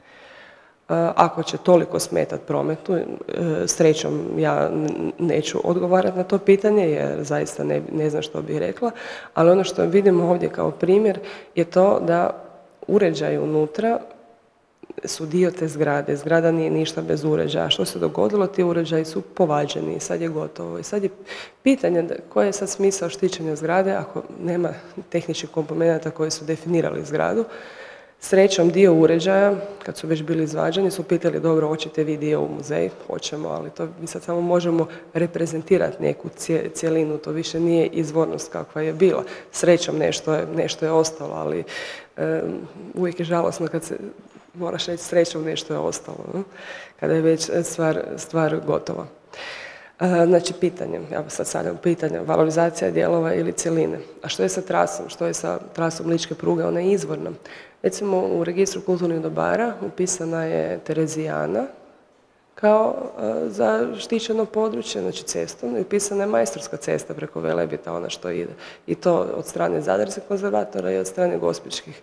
Ako će toliko smetati prometu, srećom ja neću odgovarati na to pitanje jer zaista ne, ne znam što bih rekla, ali ono što vidimo ovdje kao primjer je to da uređaji unutra su dio te zgrade. Zgrada nije ništa bez uređaja. Što se dogodilo? Ti uređaji su povađeni i sad je gotovo. I sad je pitanje koji je sad smisao štićenja zgrade ako nema tehničkih komponenata koji su definirali zgradu. Srećom, dio uređaja, kad su već bili izvađeni, su pitali, dobro, hoćete vi dio u muzej? Hoćemo, ali to mi sad samo možemo reprezentirati neku cjelinu, to više nije izvornost kakva je bila. Srećom, nešto je, nešto je ostalo, ali um, uvijek je žalosno kad se, moraš reći, srećom nešto je ostalo, ne? Kada je već stvar, stvar gotova. Znači, pitanje, ja sad stavljam pitanje, valorizacija dijelova ili cjeline. A što je sa trasom? Što je sa trasom Ličke pruge? Ona je izvorna. Recimo, u registru kulturnih dobara upisana je Terezijana kao za štićeno područje, znači cestovno, i upisana je Majstorska cesta preko Velebita, ona što ide. I to od strane Zadarskih konzervatora i od strane Gospićkih.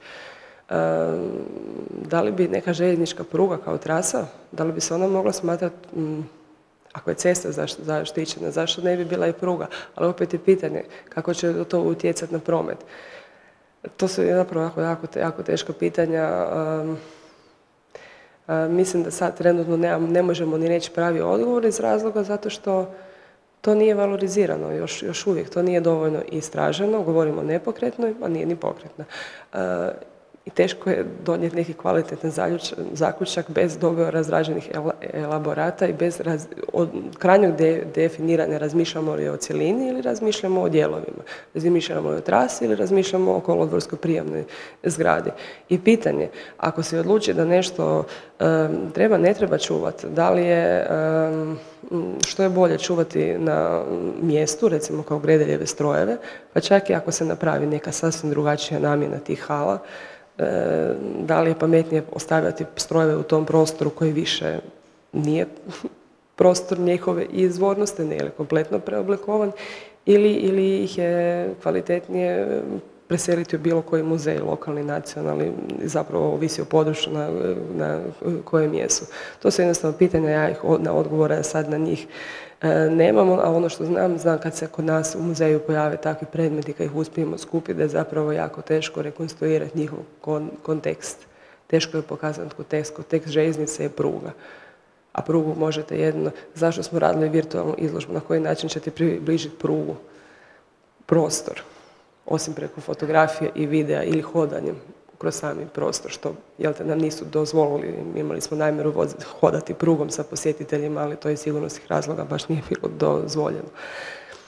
Da li bi neka željeznička pruga kao trasa, da li bi se ona mogla smatrati... Ako je cesta zaštićena, zašto ne bi bila i pruga? Ali opet je pitanje kako će to utjecati na promet. To su zapravo jako, jako, jako teška pitanja. Um, um, mislim da sad trenutno ne, ne možemo ni reći pravi odgovor iz razloga zato što to nije valorizirano još, još uvijek. To nije dovoljno istraženo, govorimo o nepokretnoj, a nije ni pokretna. Uh, I teško je donijeti neki kvalitetan zaključak bez dobro razrađenih elaborata i bez raz, od krajnjeg de, definiranja razmišljamo li o cjelini ili razmišljamo o dijelovima. Razmišljamo li o trasi ili razmišljamo o kolodvorskoj prijemnoj zgradi. I pitanje, ako se odluči da nešto um, treba, ne treba čuvati, da li je, um, što je bolje čuvati na mjestu, recimo kao Gredeljeve strojeve, pa čak i ako se napravi neka sasvim drugačija namjena tih hala, da li je pametnije ostavljati strojeve u tom prostoru koji više nije prostor njihove izvornosti, ne je kompletno preoblikovan, ili, ili ih je kvalitetnije preseliti u bilo koji muzej, lokalni, nacionalni, zapravo ovisi o području na, na kojem jesu. To su jednostavno pitanja, ja ih na odgovora sad na njih nemamo, a ono što znam, znam kad se kod nas u muzeju pojave takvi predmeti, kad ih uspijemo skupiti, da je zapravo jako teško rekonstruirati njihov kon, kontekst. Teško je pokazati kontekst, kontekst željeznice je pruga. A prugu možete jedno, zašto smo radili virtualnu izložbu, na koji način ćete približiti prugu, prostor, osim preko fotografije i videa ili hodanjem kroz sami prostor, što jel te, nam nisu dozvolili, imali smo namjeru hodati prugom sa posjetiteljima, ali to iz sigurnosnih razloga baš nije bilo dozvoljeno.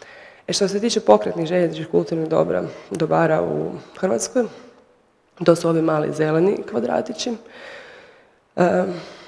E što se tiče pokretnih željezničkih kulturnih dobra, dobara u Hrvatskoj, to su ovi mali zeleni kvadratići. E,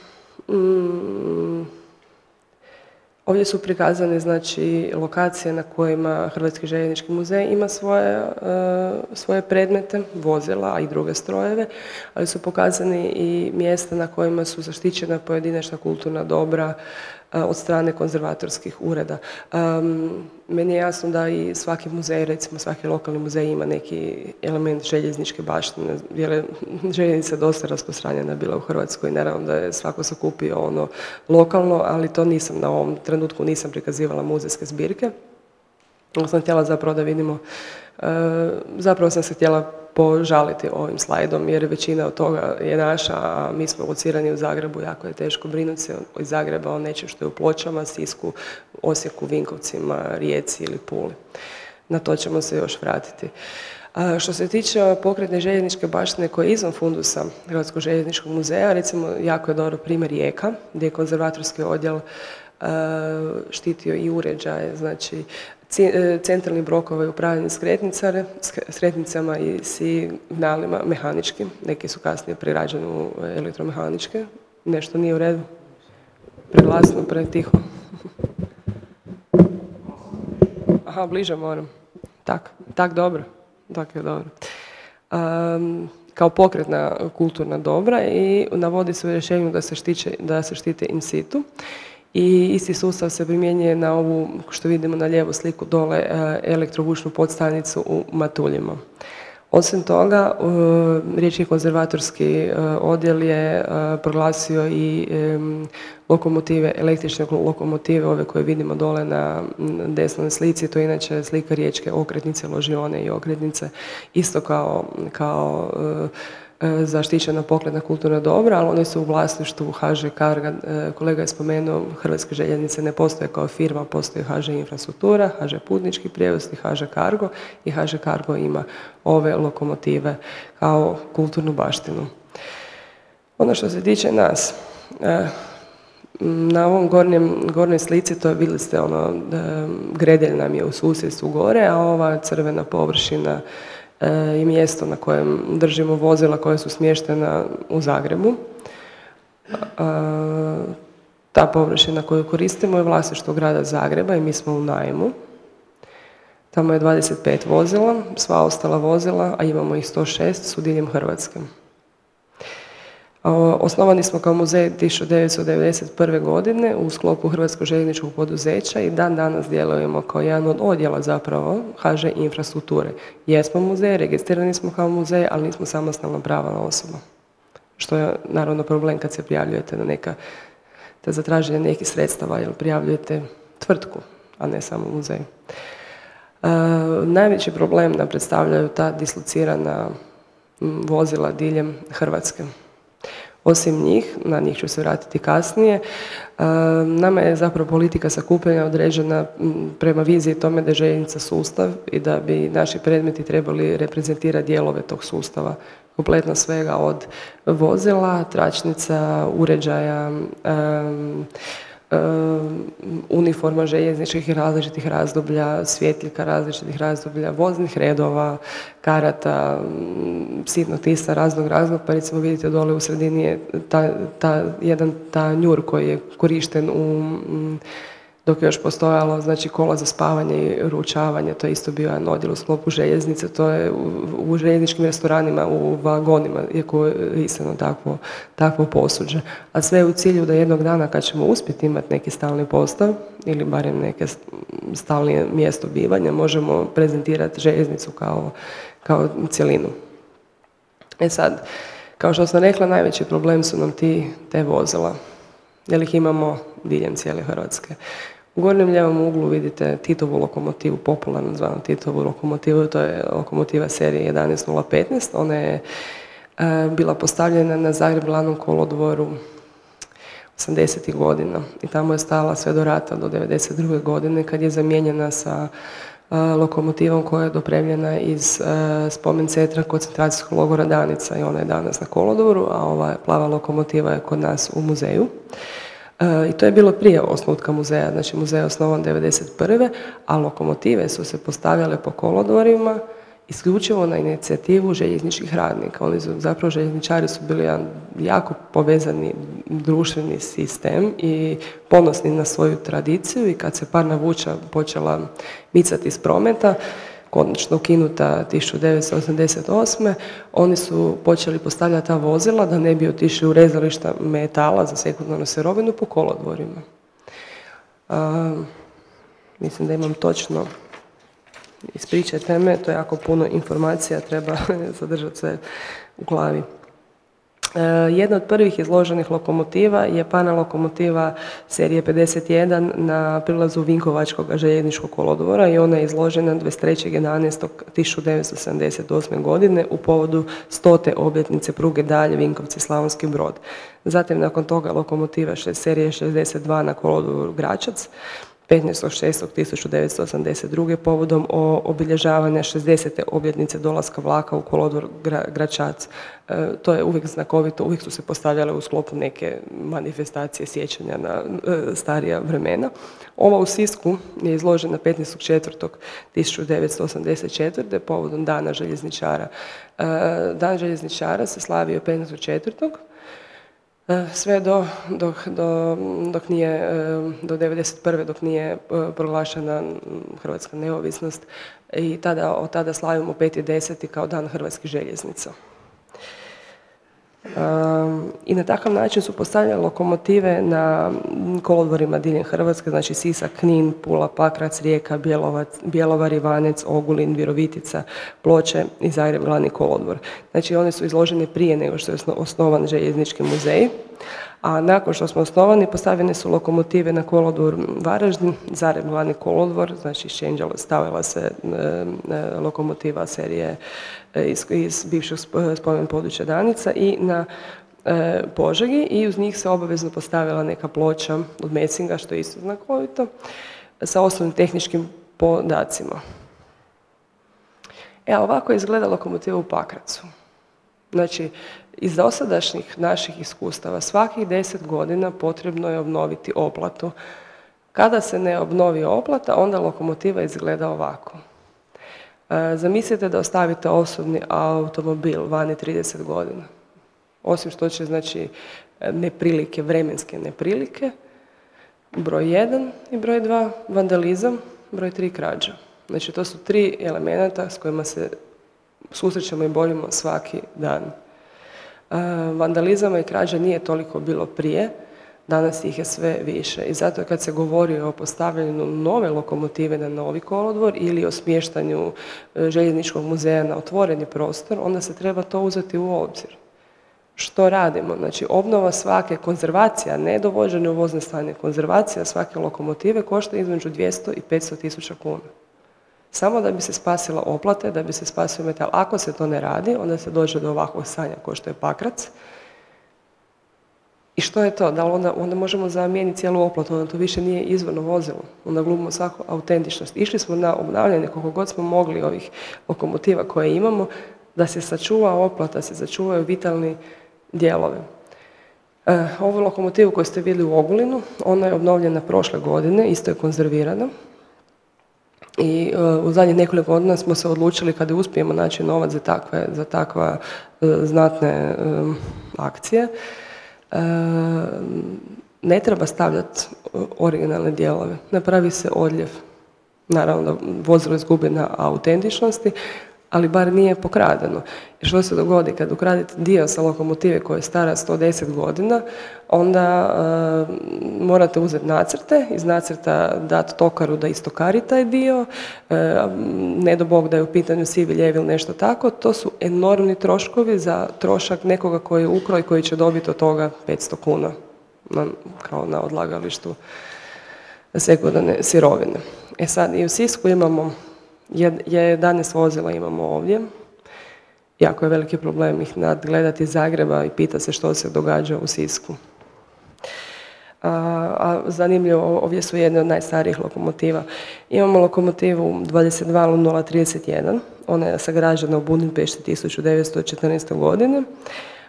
mm, Ovdje su prikazane, znači, lokacije na kojima Hrvatski željeznički muzej ima svoje, uh, svoje predmete, vozila, a i druge strojeve, ali su pokazani i mjesta na kojima su zaštićena pojedinačna kulturna dobra uh, od strane konzervatorskih ureda. Um, meni je jasno da i svaki muzej, recimo svaki lokalni muzej ima neki element željezničke baštine, jer je željeznica dosta rasprostranjena bila u Hrvatskoj. Naravno da je svako sakupio ono lokalno, ali to nisam na ovom trenutku nisam prikazivala muzejske zbirke. Ono sam htjela zapravo da vidimo, e, zapravo sam se htjela požaliti ovim slajdom, jer većina od toga je naša, a mi smo locirani u Zagrebu, jako je teško brinuti se iz Zagreba o nečem što je u Pločama, Sisku, Osijeku, Vinkovcima, Rijeci ili Puli. Na to ćemo se još vratiti. A što se tiče pokretne željezničke baštine koje je izvan fundusa Hrvatskog željezničkog muzeja, recimo jako je dobro primjer Rijeka, gdje je konzervatorski odjel štitio i uređaje, znači centralni brokove upravljanja skretnicama i signalima mehanički. Neki su kasnije prerađeni u elektromehaničke. Nešto nije u redu? Preglasno, pretiho. Aha, bliže moram. Tak, tak dobro. Tak je dobro. Um, kao pokretna kulturna dobra i navodi se u rješenju da se, štiče, da se štite in situ. I isti sustav se primjenjuje na ovu, što vidimo na lijevu sliku dole, elektrovučnu podstanicu u Matuljima. Osim toga, Riječki konzervatorski odjel je proglasio i lokomotive, električne lokomotive, ove koje vidimo dole na desnoj slici, to je inače slika riječke okretnice, ložione i okretnice, isto kao, kao zaštićena pokretna kulturna dobra, ali one su u vlasništvu ha ža Carga. Kolega je spomenuo, Hrvatske željeznice ne postoje kao firma, postoji ha ža Infrastruktura, ha ža Putnički prijevoz i ha ža Cargo, i ha ža Cargo ima ove lokomotive kao kulturnu baštinu. Ono što se tiče nas, na ovom gornjem, gornjoj slici, to je, vidjeli ste, ono, Gredelj nam je u susjedstvu gore, a ova crvena površina i mjesto na kojem držimo vozila koja su smještena u Zagrebu. Ta površina koju koristimo je vlasništvo grada Zagreba i mi smo u najmu. Tamo je dvadeset pet vozila, sva ostala vozila, a imamo ih sto šest, su diljem Hrvatske. Osnovani smo kao muzej tisuću devetsto devedeset prve. godine u sklopu Hrvatskog željezničkog poduzeća i dan danas djelujemo kao jedan od odjela zapravo ha ža Infrastrukture. Jesmo muzej, registrirani smo kao muzej, ali nismo samostalna pravna osoba. Što je naravno problem kad se prijavljujete na neka, te za traženje nekih sredstava, jer prijavljujete tvrtku, a ne samo muzej. E, najveći problem nam predstavljaju ta dislocirana vozila diljem Hrvatske. Osim njih, na njih ću se vratiti kasnije, nama je zapravo politika sakupljanja određena prema viziji tome da je željeznica sustav i da bi naši predmeti trebali reprezentirati dijelove tog sustava. Kompletno svega od vozila, tračnica, uređaja, um, um, uniforma željezničkih različitih razdoblja, svjetljika različitih razdoblja, voznih redova, karata, sitnog tista raznog raznog, pa recimo vidite dole u sredini je ta, ta, jedan tanjur koji je korišten u, dok je još postojalo, znači, kola za spavanje i ručavanje, to je isto bio jedan odjel u sklopu željeznice, to je u, u željezničkim restoranima, u vagonima je koristeno takvo, takvo posuđe. A sve u cilju da jednog dana kad ćemo uspjeti imati neki stalni postav ili barem neke stalnije mjesto bivanja, možemo prezentirati željeznicu kao, kao cjelinu. E sad, kao što sam rekla, najveći problem su nam ti, te vozila, jer ih imamo diljem cijele Hrvatske. U gornjem ljevom uglu vidite Titovu lokomotivu, popularno zvanu Titovu lokomotivu, to je lokomotiva serije jedanaest nula petnaest. Ona je e, bila postavljena na Zagreb glavnom kolodvoru osamdesetih godina i tamo je stala sve do rata, do devedeset druge. godine, kad je zamijenjena sa e, lokomotivom koja je dopremljena iz e, spomen centra koncentracijskog logora Danica i ona je danas na kolodvoru, a ova plava lokomotiva je kod nas u muzeju. I to je bilo prije osnutka muzeja, znači muzej je osnovan devedeset prve a lokomotive su se postavljale po kolodvorima isključivo na inicijativu željezničkih radnika. Oni su, zapravo željezničari su bili jedan jako povezani društveni sistem i ponosni na svoju tradiciju i kad se parna vuča počela micati iz prometa, konačno ukinuta tisuću devetsto osamdeset osme oni su počeli postavljati ta vozila da ne bi otišli u rezališta metala za sekundarnu sirovinu po kolodvorima. A, mislim da imam točno, ispričajte me, to je jako puno informacija, treba zadržati sve u glavi. E, jedna od prvih izloženih lokomotiva je pana lokomotiva serije pedeset jedan na prilazu Vinkovačkog željezničkog kolodvora i ona je izložena dvadeset trećeg jedanaestog tisuću devetsto sedamdeset osme. godine u povodu stote obljetnice pruge dalje Vinkovci-Slavonski Brod. Zatim nakon toga lokomotiva serije šezdeset dva na kolodvoru Gračac petnaestog šestog tisuću devetsto osamdeset druge. povodom obilježavanja šezdesete obljetnice dolaska vlaka u kolodvor Gračac. E, to je uvijek znakovito, uvijek su se postavljale u sklopu neke manifestacije sjećanja na e, starija vremena. Ova u Sisku je izložena petnaestog četvrtog tisuću devetsto osamdeset četvrte. povodom Dana željezničara. E, Dan željezničara se slavio petnaestog četvrtog sve do, dok, do, dok nije, do devedeset prve dok nije proglašena hrvatska neovisnost i tada, od tada slavimo peti deseti kao Dan hrvatskih željeznica. I na takav način su postavljene lokomotive na kolodvorima diljem Hrvatske, znači Sisak, Knin, Pula, Pakrac, Rijeka, Bjelovac, Bjelovar, Ivanec, Ogulin, Virovitica, Ploče i Zagreb glavni kolodvor. Znači one su izložene prije nego što je osnovan željeznički muzej, a nakon što smo osnovani postavljene su lokomotive na kolodvor Varaždin, Zagreb glavni kolodvor, znači stavila se e, lokomotiva serije iz, iz bivšeg spomen područja Danica i na e, Požegi i uz njih se obavezno postavila neka ploča od mecinga, što je isto znakovito, sa osnovnim tehničkim podacima. E, ovako izgleda lokomotiva u Pakracu. Znači, iz dosadašnjih naših iskustava svakih deset godina potrebno je obnoviti oplatu. Kada se ne obnovi oplata, onda lokomotiva izgleda ovako. E, zamislite da ostavite osobni automobil vani trideset godina. Osim što će, znači, neprilike, vremenske neprilike, broj jedan i broj dva, vandalizam, broj tri, krađa. Znači, to su tri elementa s kojima se susrećemo i borimo svaki dan. Vandalizama i krađa nije toliko bilo prije, danas ih je sve više. I zato kad se govori o postavljanju nove lokomotive na novi kolodvor ili o smještanju željezničkog muzeja na otvoreni prostor, onda se treba to uzeti u obzir. Što radimo? Znači, obnova svake, konzervacija, ne dovođenje u vozne stanje, konzervacija svake lokomotive košta između dvjesto i petsto tisuća kuna. Samo da bi se spasila oplata, da bi se spasio metal. Ako se to ne radi, onda se dođe do ovakvog stanja kao što je Pakrac. I što je to? Da li onda, onda možemo zamijeniti cijelu oplatu, onda to više nije izvorno vozilo. Onda glumimo svaku autentičnost. Išli smo na obnavljanje koliko god smo mogli ovih lokomotiva koje imamo, da se sačuva oplata, da se sačuvaju vitalni dijelovi. E, ovu lokomotivu koju ste vidjeli u Ogulinu, ona je obnovljena prošle godine, isto je konzervirana. I uh, u zadnjih nekoliko godina smo se odlučili kada uspijemo naći novac za takve, za takva uh, znatne um, akcije. Uh, ne treba stavljati originalne dijelove. Napravi se odljev. Naravno da vozilo izgubi na autentičnosti, ali bar nije pokradeno. Jer što se dogodi kad ukradete dio sa lokomotive koja je stara sto deset godina, onda uh, morate uzeti nacrte, iz nacrta dati tokaru da istokari taj dio, uh, ne do Bog da je u pitanju sivi ljev ili nešto tako, to su enormni troškovi za trošak nekoga koji je ukrao i koji će dobiti od toga petsto kuna, na, kao na odlagalištu sekundarne sirovine. E sad, i u Sisku imamo jedanaest vozila imamo ovdje. Jako je veliki problem ih nadgledati iz Zagreba i pita se što se događa u Sisku. A, a zanimljivo, ovdje su jedne od najstarijih lokomotiva. Imamo lokomotivu dvadeset dva nula trideset jedan. Ona je sagrađena u Budimpešti tisuću devetsto četrnaeste. godine.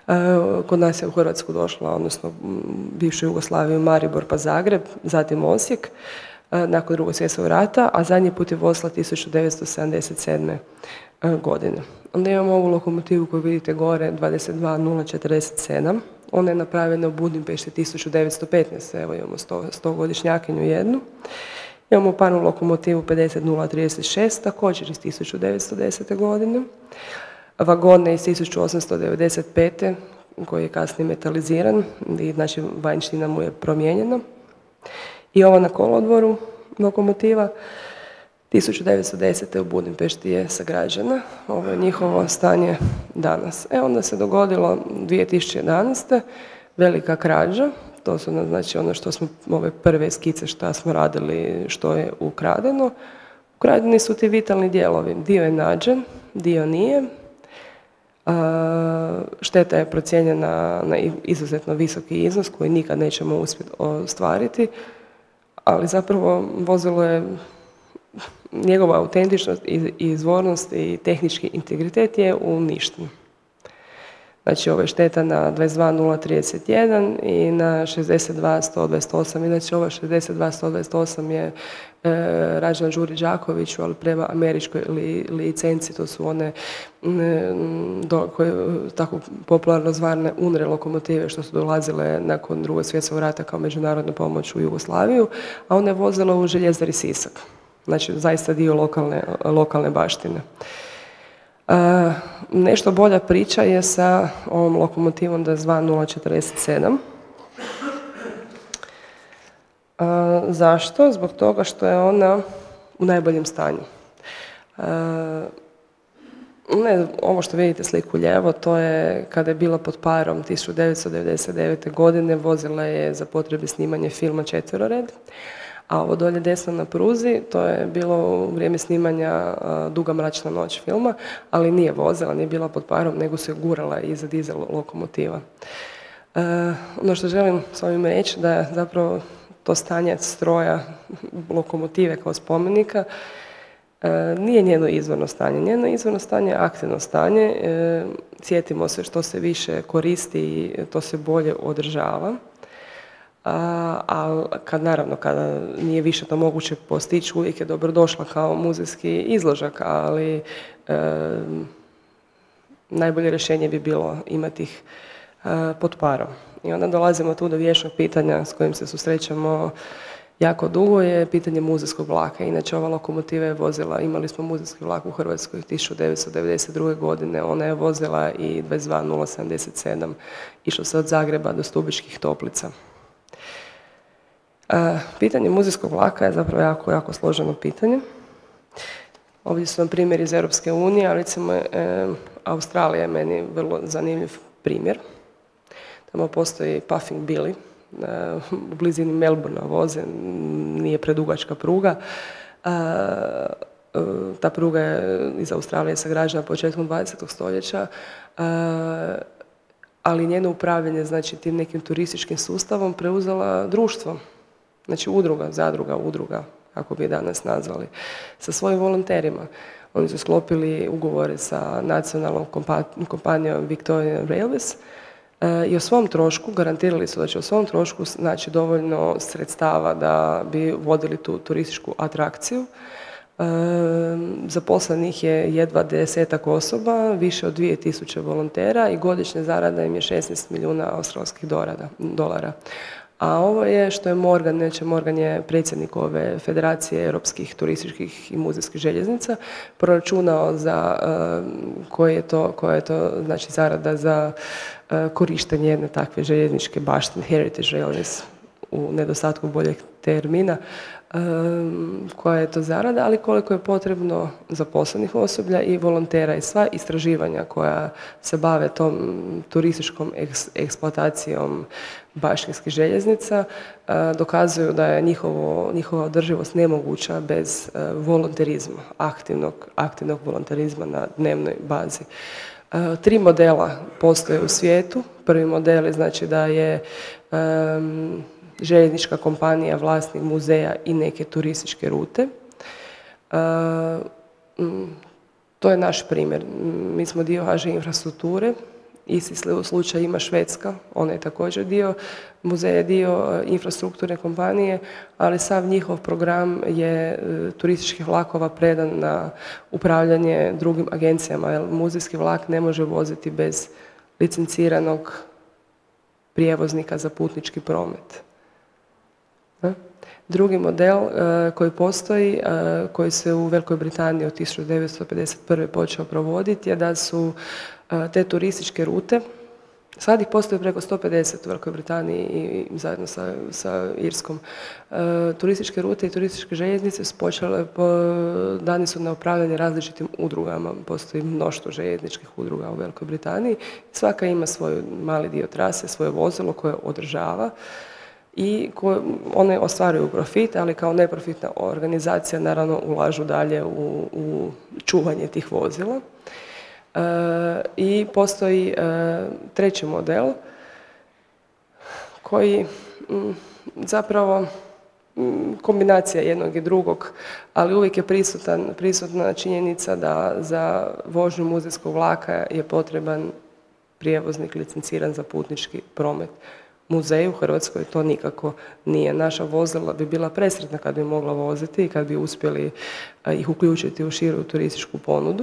Kod nas je u Hrvatsku došla, odnosno bivšu Jugoslaviju, Maribor pa Zagreb, zatim Osijek nakon Drugog svjetskog rata, a zadnji put je vozila tisuću devetsto sedamdeset sedme godine. Onda imamo ovu lokomotivu koju vidite gore, dvadeset dva nula četrdeset sedam. Ona je napravljena u Budimpešti tisuću devetsto petnaeste. Evo imamo sto godišnjakinju jednu. Imamo parnu lokomotivu pedeset nula trideset šest, također iz tisuću devetsto desete. godine. Vagone iz tisuću osamsto devedeset pete. koji je kasnije metaliziran i znači vanjština mu je promijenjena. I ova na kolodvoru lokomotiva tisuću devetsto desete. u Budimpešti je sagrađena. Ovo je njihovo stanje danas. E onda se dogodilo dvije tisuće jedanaeste. velika krađa. To su znači ono što smo, ove prve skice što smo radili, što je ukradeno. Ukradeni su ti vitalni dijelovi. Dio je nađen, dio nije. A, šteta je procijenjena na izuzetno visoki iznos koji nikad nećemo uspjeti ostvariti, ali zapravo vozilo je, njegova autentičnost i izvornost i tehnički integritet je uništen. Znači ovo je šteta na dvadeset dva nula trideset jedan i na šezdeset dva sto dvadeset osam. Inače ovo šezdeset dva sto dvadeset osam je e, rađena Đuri Đakoviću, ali prema američkoj li, licenci. To su one ne, do, koje tako popularno zvane UNRE lokomotive što su dolazile nakon Drugog svjetskog rata kao međunarodna pomoć u Jugoslaviju, a ona je vozila u željezari Sisak. Znači zaista dio lokalne, lokalne baštine. Uh, nešto bolja priča je sa ovom lokomotivom dvadeset dva nula četrdeset sedam. Uh, zašto? Zbog toga što je ona u najboljem stanju. Uh, ne, ovo što vidite sliku lijevo, to je kada je bila pod parom tisuću devetsto devedeset devete. godine, vozila je za potrebe snimanja filma Četverored. A ovo dolje desno na pruzi, to je bilo u vrijeme snimanja uh, Duga mračna noć filma, ali nije vozila, nije bila pod parom, nego se gurala iza dizel lokomotiva. Uh, ono što želim s ovim reći da je zapravo to stanje stroja lokomotive kao spomenika uh, nije njeno izvorno stanje. Njeno izvorno stanje je aktivno stanje. Uh, sjetimo se što se više koristi i to se bolje održava. Ali kad, naravno, kada nije više to moguće postići, uvijek je dobrodošla kao muzejski izložak, ali e, najbolje rješenje bi bilo imati ih e, pod parom. I onda dolazimo tu do vječnog pitanja s kojim se susrećemo jako dugo, je pitanje muzejskog vlaka. Inače, ova lokomotiva je vozila, imali smo muzejski vlak u Hrvatskoj tisuću devetsto devedeset druge. godine, ona je vozila i dvadeset dva nula sedamdeset sedam, išlo se od Zagreba do Stubičkih Toplica. Uh, pitanje muzejskog vlaka je zapravo jako, jako složeno pitanje. Ovdje su vam primjeri iz Europske unije, ali recimo e, Australija je meni vrlo zanimljiv primjer. Tamo postoji Puffing Billy, uh, u blizini Melbournea voze, nije predugačka pruga. Uh, uh, ta pruga je iz Australije sagrađena početkom dvadesetog stoljeća, uh, ali njeno upravljanje, znači tim nekim turističkim sustavom, preuzela društvo. Znači udruga, zadruga, udruga, kako bi je danas nazvali, sa svojim volonterima. Oni su sklopili ugovore sa nacionalnom kompanijom Victorian Railways e, i o svom trošku, garantirali su da će o svom trošku znači dovoljno sredstava da bi vodili tu turističku atrakciju. E, zaposlenih je jedva desetak osoba, više od dvije tisuće volontera i godišnja zarada im je šesnaest milijuna australskih dolara. A ovo je što je Morgan, neće Morgan je predsjednik ove Federacije europskih turističkih i muzejskih željeznica, proračunao za uh, koje je to, koja je to znači zarada za uh, korištenje jedne takve željezničke baštine, Heritage Railways, u nedostatku boljeg termina, um, koja je to zarada, ali koliko je potrebno zaposlenih osoblja i volontera i sva istraživanja koja se bave tom turističkom eks, eksploatacijom baštinskih željeznica uh, dokazuju da je njihovo, njihova održivost nemoguća bez uh, volonterizma, aktivnog, aktivnog volonterizma na dnevnoj bazi. Uh, tri modela postoje u svijetu. Prvi model je znači da je um, željeznička kompanija vlasnik muzeja i neke turističke rute. Uh, to je naš primjer. Mi smo dio H Ž infrastrukture Isti slučaj ima Švedska, ona je također dio, muzej je dio infrastrukturne kompanije, ali sav njihov program je turističkih vlakova predan na upravljanje drugim agencijama, jer muzejski vlak ne može voziti bez licenciranog prijevoznika za putnički promet. Drugi model uh, koji postoji, uh, koji se u Velikoj Britaniji od tisuću devetsto pedeset prve počeo provoditi, je da su uh, te turističke rute, sad ih postoji preko sto pedeset u Velikoj Britaniji i, i zajedno sa, sa Irskom, uh, turističke rute i turističke željeznice su počele, po, dani su na upravljanje različitim udrugama. Postoji mnoštvo željezničkih udruga u Velikoj Britaniji. Svaka ima svoj mali dio trase, svoje vozilo koje održava i koje, one ostvaruju profit, ali kao neprofitna organizacija naravno ulažu dalje u, u čuvanje tih vozila. E, I postoji e, treći model koji m, zapravo m, kombinacija jednog i drugog, ali uvijek je prisutan, prisutna činjenica da za vožnju muzejskog vlaka je potreban prijevoznik licenciran za putnički promet. Muzej u Hrvatskoj to nikako nije. Naša vozila bi bila presretna kad bi mogla voziti i kad bi uspjeli ih uključiti u širu turističku ponudu,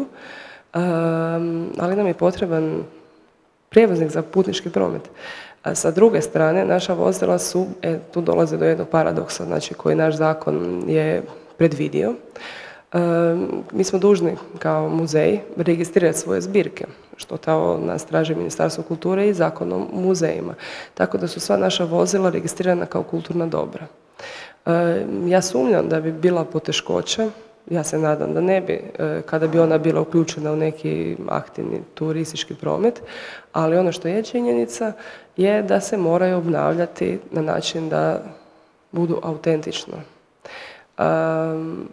um, ali nam je potreban prijevoznik za putnički promet. A sa druge strane, naša vozila su, e, tu dolaze do jednog paradoksa, znači koji naš zakon je predvidio. Um, mi smo dužni kao muzej registrirati svoje zbirke, što to nas traži Ministarstvo kulture i Zakon o muzejima. Tako da su sva naša vozila registrirana kao kulturna dobra. Um, ja sumnjam da bi bila poteškoća, ja se nadam da ne bi, kada bi ona bila uključena u neki aktivni turistički promet, ali ono što je činjenica je da se moraju obnavljati na način da budu autentično. Um,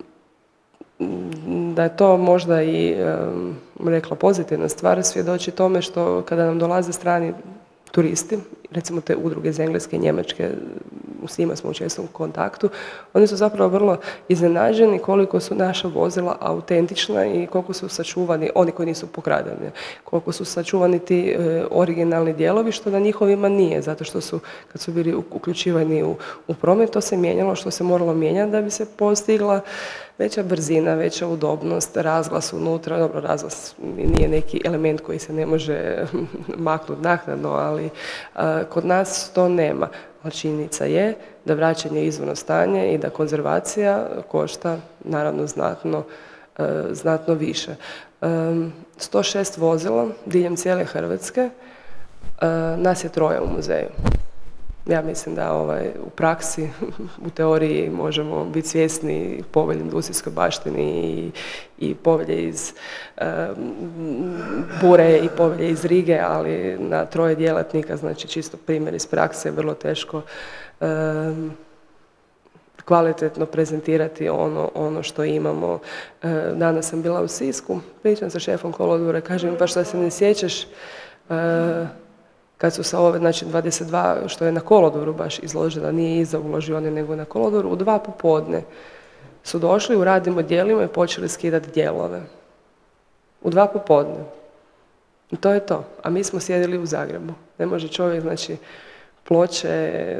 Da je to možda i, um, rekla, pozitivna stvar, svjedoči tome što kada nam dolaze strani turisti, recimo te udruge iz Engleske i Njemačke, s njima smo u čestom kontaktu, oni su zapravo vrlo iznenađeni koliko su naša vozila autentična i koliko su sačuvani, oni koji nisu pokradeni, koliko su sačuvani ti e, originalni dijelovi, što na njihovima nije, zato što su, kad su bili uključivani u, u promet, to se mijenjalo što se moralo mijenjati da bi se postigla veća brzina, veća udobnost, razglas unutra. Dobro, razglas nije neki element koji se ne može maknuti naknadno, ali a, kod nas to nema. Ali činjenica je da vraćanje izvorno stanje i da konzervacija košta naravno znatno, a, znatno više. A, sto šest vozila diljem cijele Hrvatske, a, nas je troje u muzeju. Ja mislim da ovaj, u praksi, u teoriji možemo biti svjesni povelje industrijskoj baštini i, i povelje iz um, Bure i povelje iz Rige, ali na troje djelatnika, znači čisto primjer iz prakse, je vrlo teško um, kvalitetno prezentirati ono, ono što imamo. Uh, danas sam bila u Sisku, pričam sa šefom kolodvora, kažem pa što se ne sjećaš uh, kad su sa ove, znači dvadeset dva, što je na kolodvoru baš izložena, nije iza uložione, nego na kolodvoru, u dva popodne su došli u radnim odjelima i počeli skidati dijelove. U dva popodne. I to je to. A mi smo sjedili u Zagrebu. Ne može čovjek, znači, Ploče,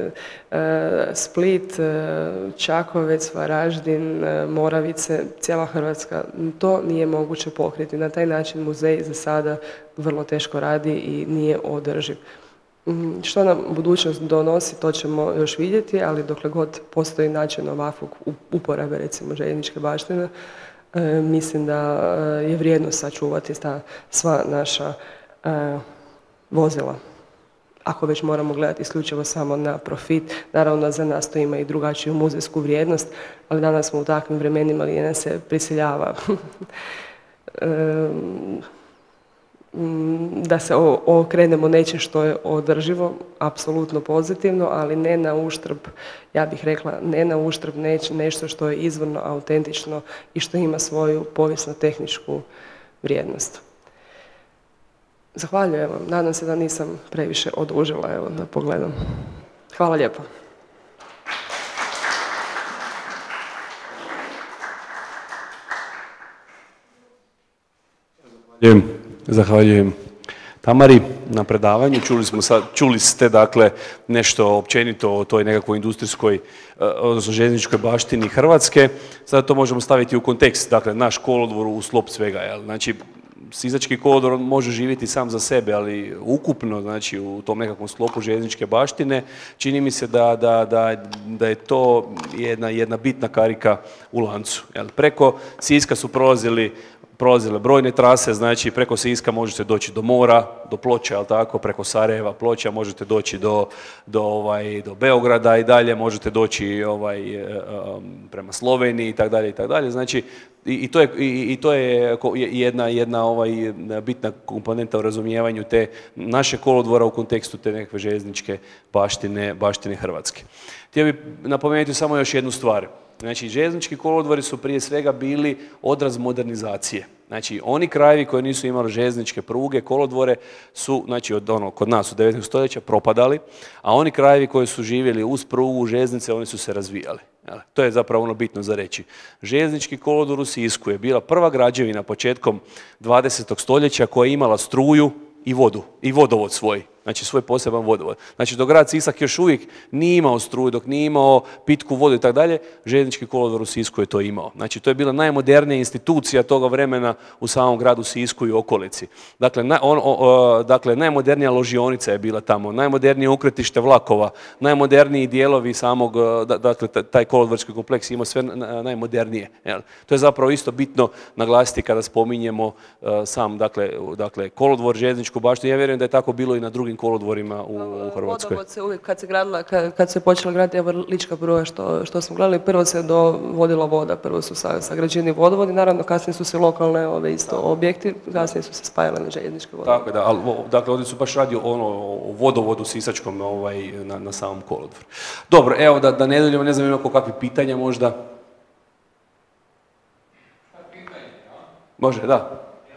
Split, Čakovec, Varaždin, Moravice, cijela Hrvatska. To nije moguće pokriti. Na taj način muzej za sada vrlo teško radi i nije održiv. Što nam budućnost donosi, to ćemo još vidjeti, ali dokle god postoji način ovakvog uporabe, recimo, željezničke baštine, mislim da je vrijedno sačuvati ta sva naša vozila. Ako već moramo gledati isključivo samo na profit, naravno za nas to ima i drugačiju muzejsku vrijednost, ali danas smo u takvim vremenima gdje nas se prisiljava da se okrenemo nečem što je održivo, apsolutno pozitivno, ali ne na uštrb, ja bih rekla, ne na uštrb nešto što je izvorno, autentično i što ima svoju povijesno-tehničku vrijednost. Zahvaljujem vam. Nadam se da nisam previše odužila, evo da pogledam. Hvala lijepo. Zahvaljujem, zahvaljujem Tamari na predavanju. Čuli smo sad, čuli ste dakle nešto općenito o toj nekakvoj industrijskoj, odnosno željezničkoj baštini Hrvatske. Sada to možemo staviti u kontekst, dakle naš kolodvor u sklop svega, jel? Znači sisački kolodvor može živjeti sam za sebe, ali ukupno, znači u tom nekakvom sklopu željezničke baštine, čini mi se da, da, da, da je to jedna, jedna bitna karika u lancu. Jel? Preko Siska su prolazili prolazile brojne trase, znači preko Siska možete doći do mora, do Ploča, jel tako, preko Sarajeva, Ploča, možete doći do, do, ovaj, do Beograda i dalje, možete doći ovaj, um, prema Sloveniji i tako dalje i tako dalje. Znači i, i to je, i, i to je jedna, jedna ovaj, bitna komponenta u razumijevanju te naše kolodvora u kontekstu te nekakve željezničke baštine, baštine Hrvatske. Htio bih napomenuti samo još jednu stvar. Znači, željeznički kolodvori su prije svega bili odraz modernizacije. Znači, oni krajevi koji nisu imali željezničke pruge, kolodvore su, znači, od, ono, kod nas u devetnaestom stoljeća propadali, a oni krajevi koji su živjeli uz prugu, željeznice, oni su se razvijali. Jel? To je zapravo ono bitno za reći. Željeznički kolodvor u Sisku je bila prva građevina početkom dvadesetog stoljeća koja je imala struju i vodu, i vodovod svoj. Znači svoj poseban vodovod. Znači dok grad Sisak još uvijek nije imao struju, dok nije imao pitku vodu i tako dalje, željeznički kolodvor u Sisku je to imao. Znači to je bila najmodernija institucija toga vremena u samom gradu Sisku i okolici. Dakle, na, on, o, dakle najmodernija ložionica je bila tamo, najmodernije ukretište vlakova, najmoderniji dijelovi samog, dakle taj kolodvorski kompleks ima sve najmodernije. Jel? To je zapravo isto bitno naglasiti kada spominjemo uh, sam, dakle, dakle kolodvor, željezničku baštinu. Ja vjerujem da je tako bilo i na drugim kolodvorima u, u Hrvatskoj. Vodovod se uvijek, kad se gradila, kad, kad se počela graditi, evo Lička pruga što, što smo gledali, prvo se dovodila voda, prvo su sagrađeni vodovodi, naravno kasnije su se lokalne ove isto objekti, kasnije su se spajale na željezničke vodovode. Tako da, ali, dakle ovdje su baš radi ono, o vodovodu sisačkom ovaj, na, na samom kolodvoru. Dobro, evo da, da ne duljimo, ne znam imamo kakvih pitanja možda. Može, da.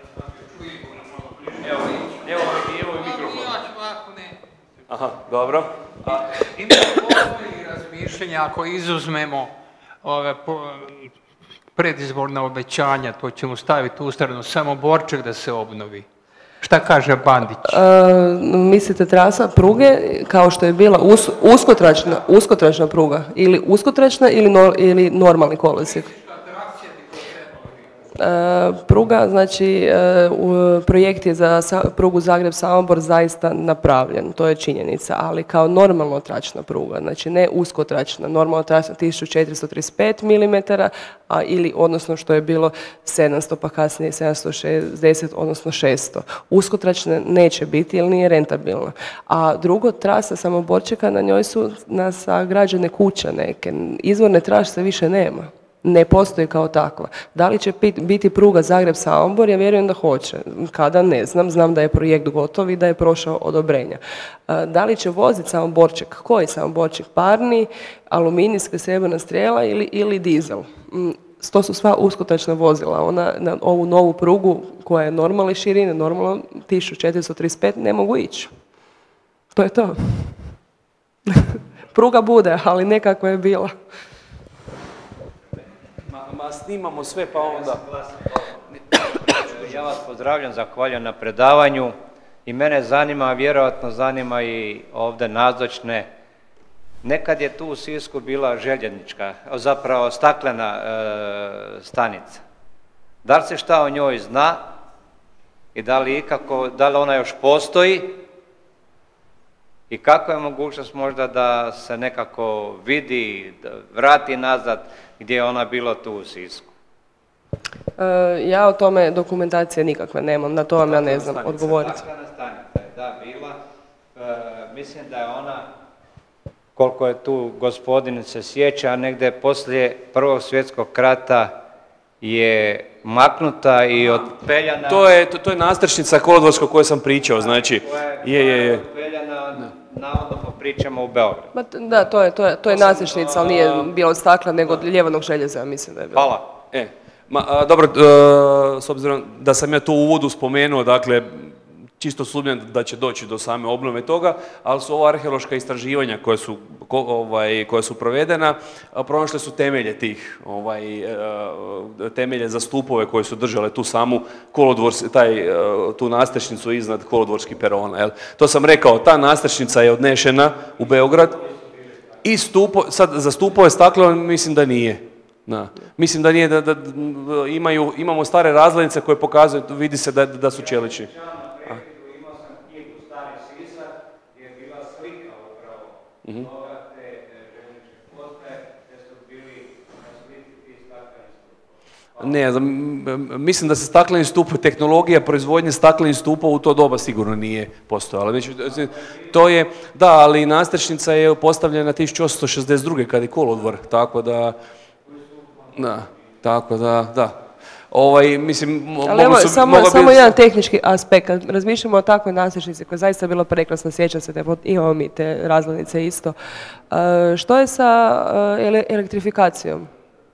Aha, dobro. Ima postoji razmišljenja ako izuzmemo ove predizborna obećanja, to ćemo staviti u stranu, samo Borček da se obnovi. Šta kaže Bandić? E, mislite trasa pruge kao što je bila us, uskotračna, uskotračna pruga ili uskotračna ili, no, ili normalni kolosijek? E, pruga, znači e, u, projekt je za sa, prugu Zagreb-Samobor zaista napravljen, to je činjenica, ali kao normalno tračna pruga, znači ne uskotračna, normalno tračna tisuću četiristo trideset pet milimetara, a ili odnosno što je bilo sedamsto pa kasnije sedamsto šezdeset odnosno šesto. Uskotračna neće biti jer nije rentabilna. A drugo, trasa Samoborčeka, na njoj su sagrađene kuće neke, izvorne trase više nema. Ne postoji kao takva. Da li će biti pruga Zagreb-Samobor? Ja vjerujem da hoće. Kada? Ne znam. Znam da je projekt gotov i da je prošao odobrenja. Da li će voziti Samoborček? Koji Samoborček? Parni, aluminijska srebrna strijela ili, ili dizel? To su sva uskotračna vozila. Ona na ovu novu prugu koja je normalne širine, normalno tisuću četiristo trideset pet, ne mogu ići. To je to. Pruga bude, ali nekako je bila. Ma snimamo sve pa onda... Ja vas pozdravljam, zahvaljujem na predavanju i mene zanima, vjerojatno zanima i ovdje nazočne. Nekad je tu u Sisku bila željeznička, zapravo staklena e, stanica. Da li se šta o njoj zna i da li ikako, da li ona još postoji i kakva je mogućnost možda da se nekako vidi, da vrati nazad gdje je ona bila tu u Sisku? E, ja o tome dokumentacije nikakve nemam, na to vam ja ne znam stanica, odgovoriti. Staklena stanica je da bila, e, mislim da je ona, koliko je tu gospodin se sjeća, negdje poslije Prvog svjetskog rata je maknuta i otpeljana. To je, to, to je nastrešnica kolodvorska o kojoj sam pričao, znači. Je, je, je. Otpeljana, navodno po pričama u Beogradu. Ma, da, to je, to je, to je nastrešnica, ali nije bilo od stakla, nego od ljevanog željeza, mislim da je bilo. Hvala. E, ma, a, dobro, a, s obzirom da sam ja to u uvodu spomenuo, dakle, čisto sumnjam da će doći do same obnove toga, ali su ova arheološka istraživanja koja su, ko, ovaj, koja su provedena, pronašle su temelje tih, ovaj, temelje za stupove koje su držale tu samu kolodvor, taj, tu nastrešnicu iznad kolodvorskih perona. Jel? To sam rekao, ta nastrešnica je odnešena u Beograd i stupo, sad za stupove stakla mislim da nije. Da. Mislim da nije, da, da imaju, imamo stare razglednice koje pokazuju, vidi se da, da su čelići. Mm-hmm. Ne, mislim da se stakleni stup, tehnologija proizvodnje staklenih stupova u to doba sigurno nije postojala. Znači, to je, da, ali nastrešnica je postavljena tisuću osamsto šezdeset druge kad je kolodvor, tako da, da, tako da, da. Ovaj, mislim, ali evo, su, samo, samo jedan tehnički aspekt. Kad razmišljamo o takvoj nastrešnici koja je zaista bila prekrasna, sjećam se, imamo mi te razglednice isto. Uh, što je sa uh, elektrifikacijom?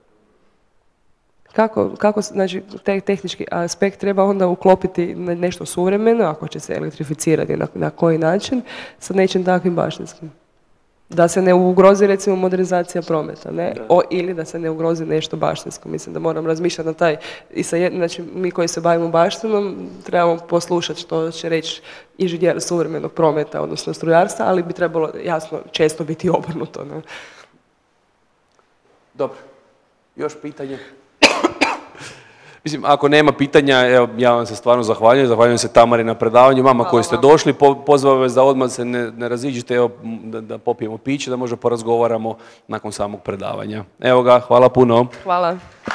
Kako, kako znači, te tehnički aspekt treba onda uklopiti na nešto suvremeno, ako će se elektrificirati, na, na koji način, sa nečim takvim baštinskim? Da se ne ugrozi recimo modernizacija prometa, ne? O, ili da se ne ugrozi nešto baštinsko. Mislim da moram razmišljati na taj, i sa jed, znači mi koji se bavimo baštinom trebamo poslušati što će reći inženjer suvremenog prometa, odnosno strojarstva, ali bi trebalo jasno često biti obrnuto. Ne? Dobro. Još pitanje? Mislim, ako nema pitanja, evo, ja vam se stvarno zahvaljujem, zahvaljujem se Tamari na predavanju, vama koji ste došli, po, pozvao vas da odmah se ne, ne raziđete, evo, da, da popijemo piće, da možda porazgovaramo nakon samog predavanja. Evo ga, hvala puno. Hvala.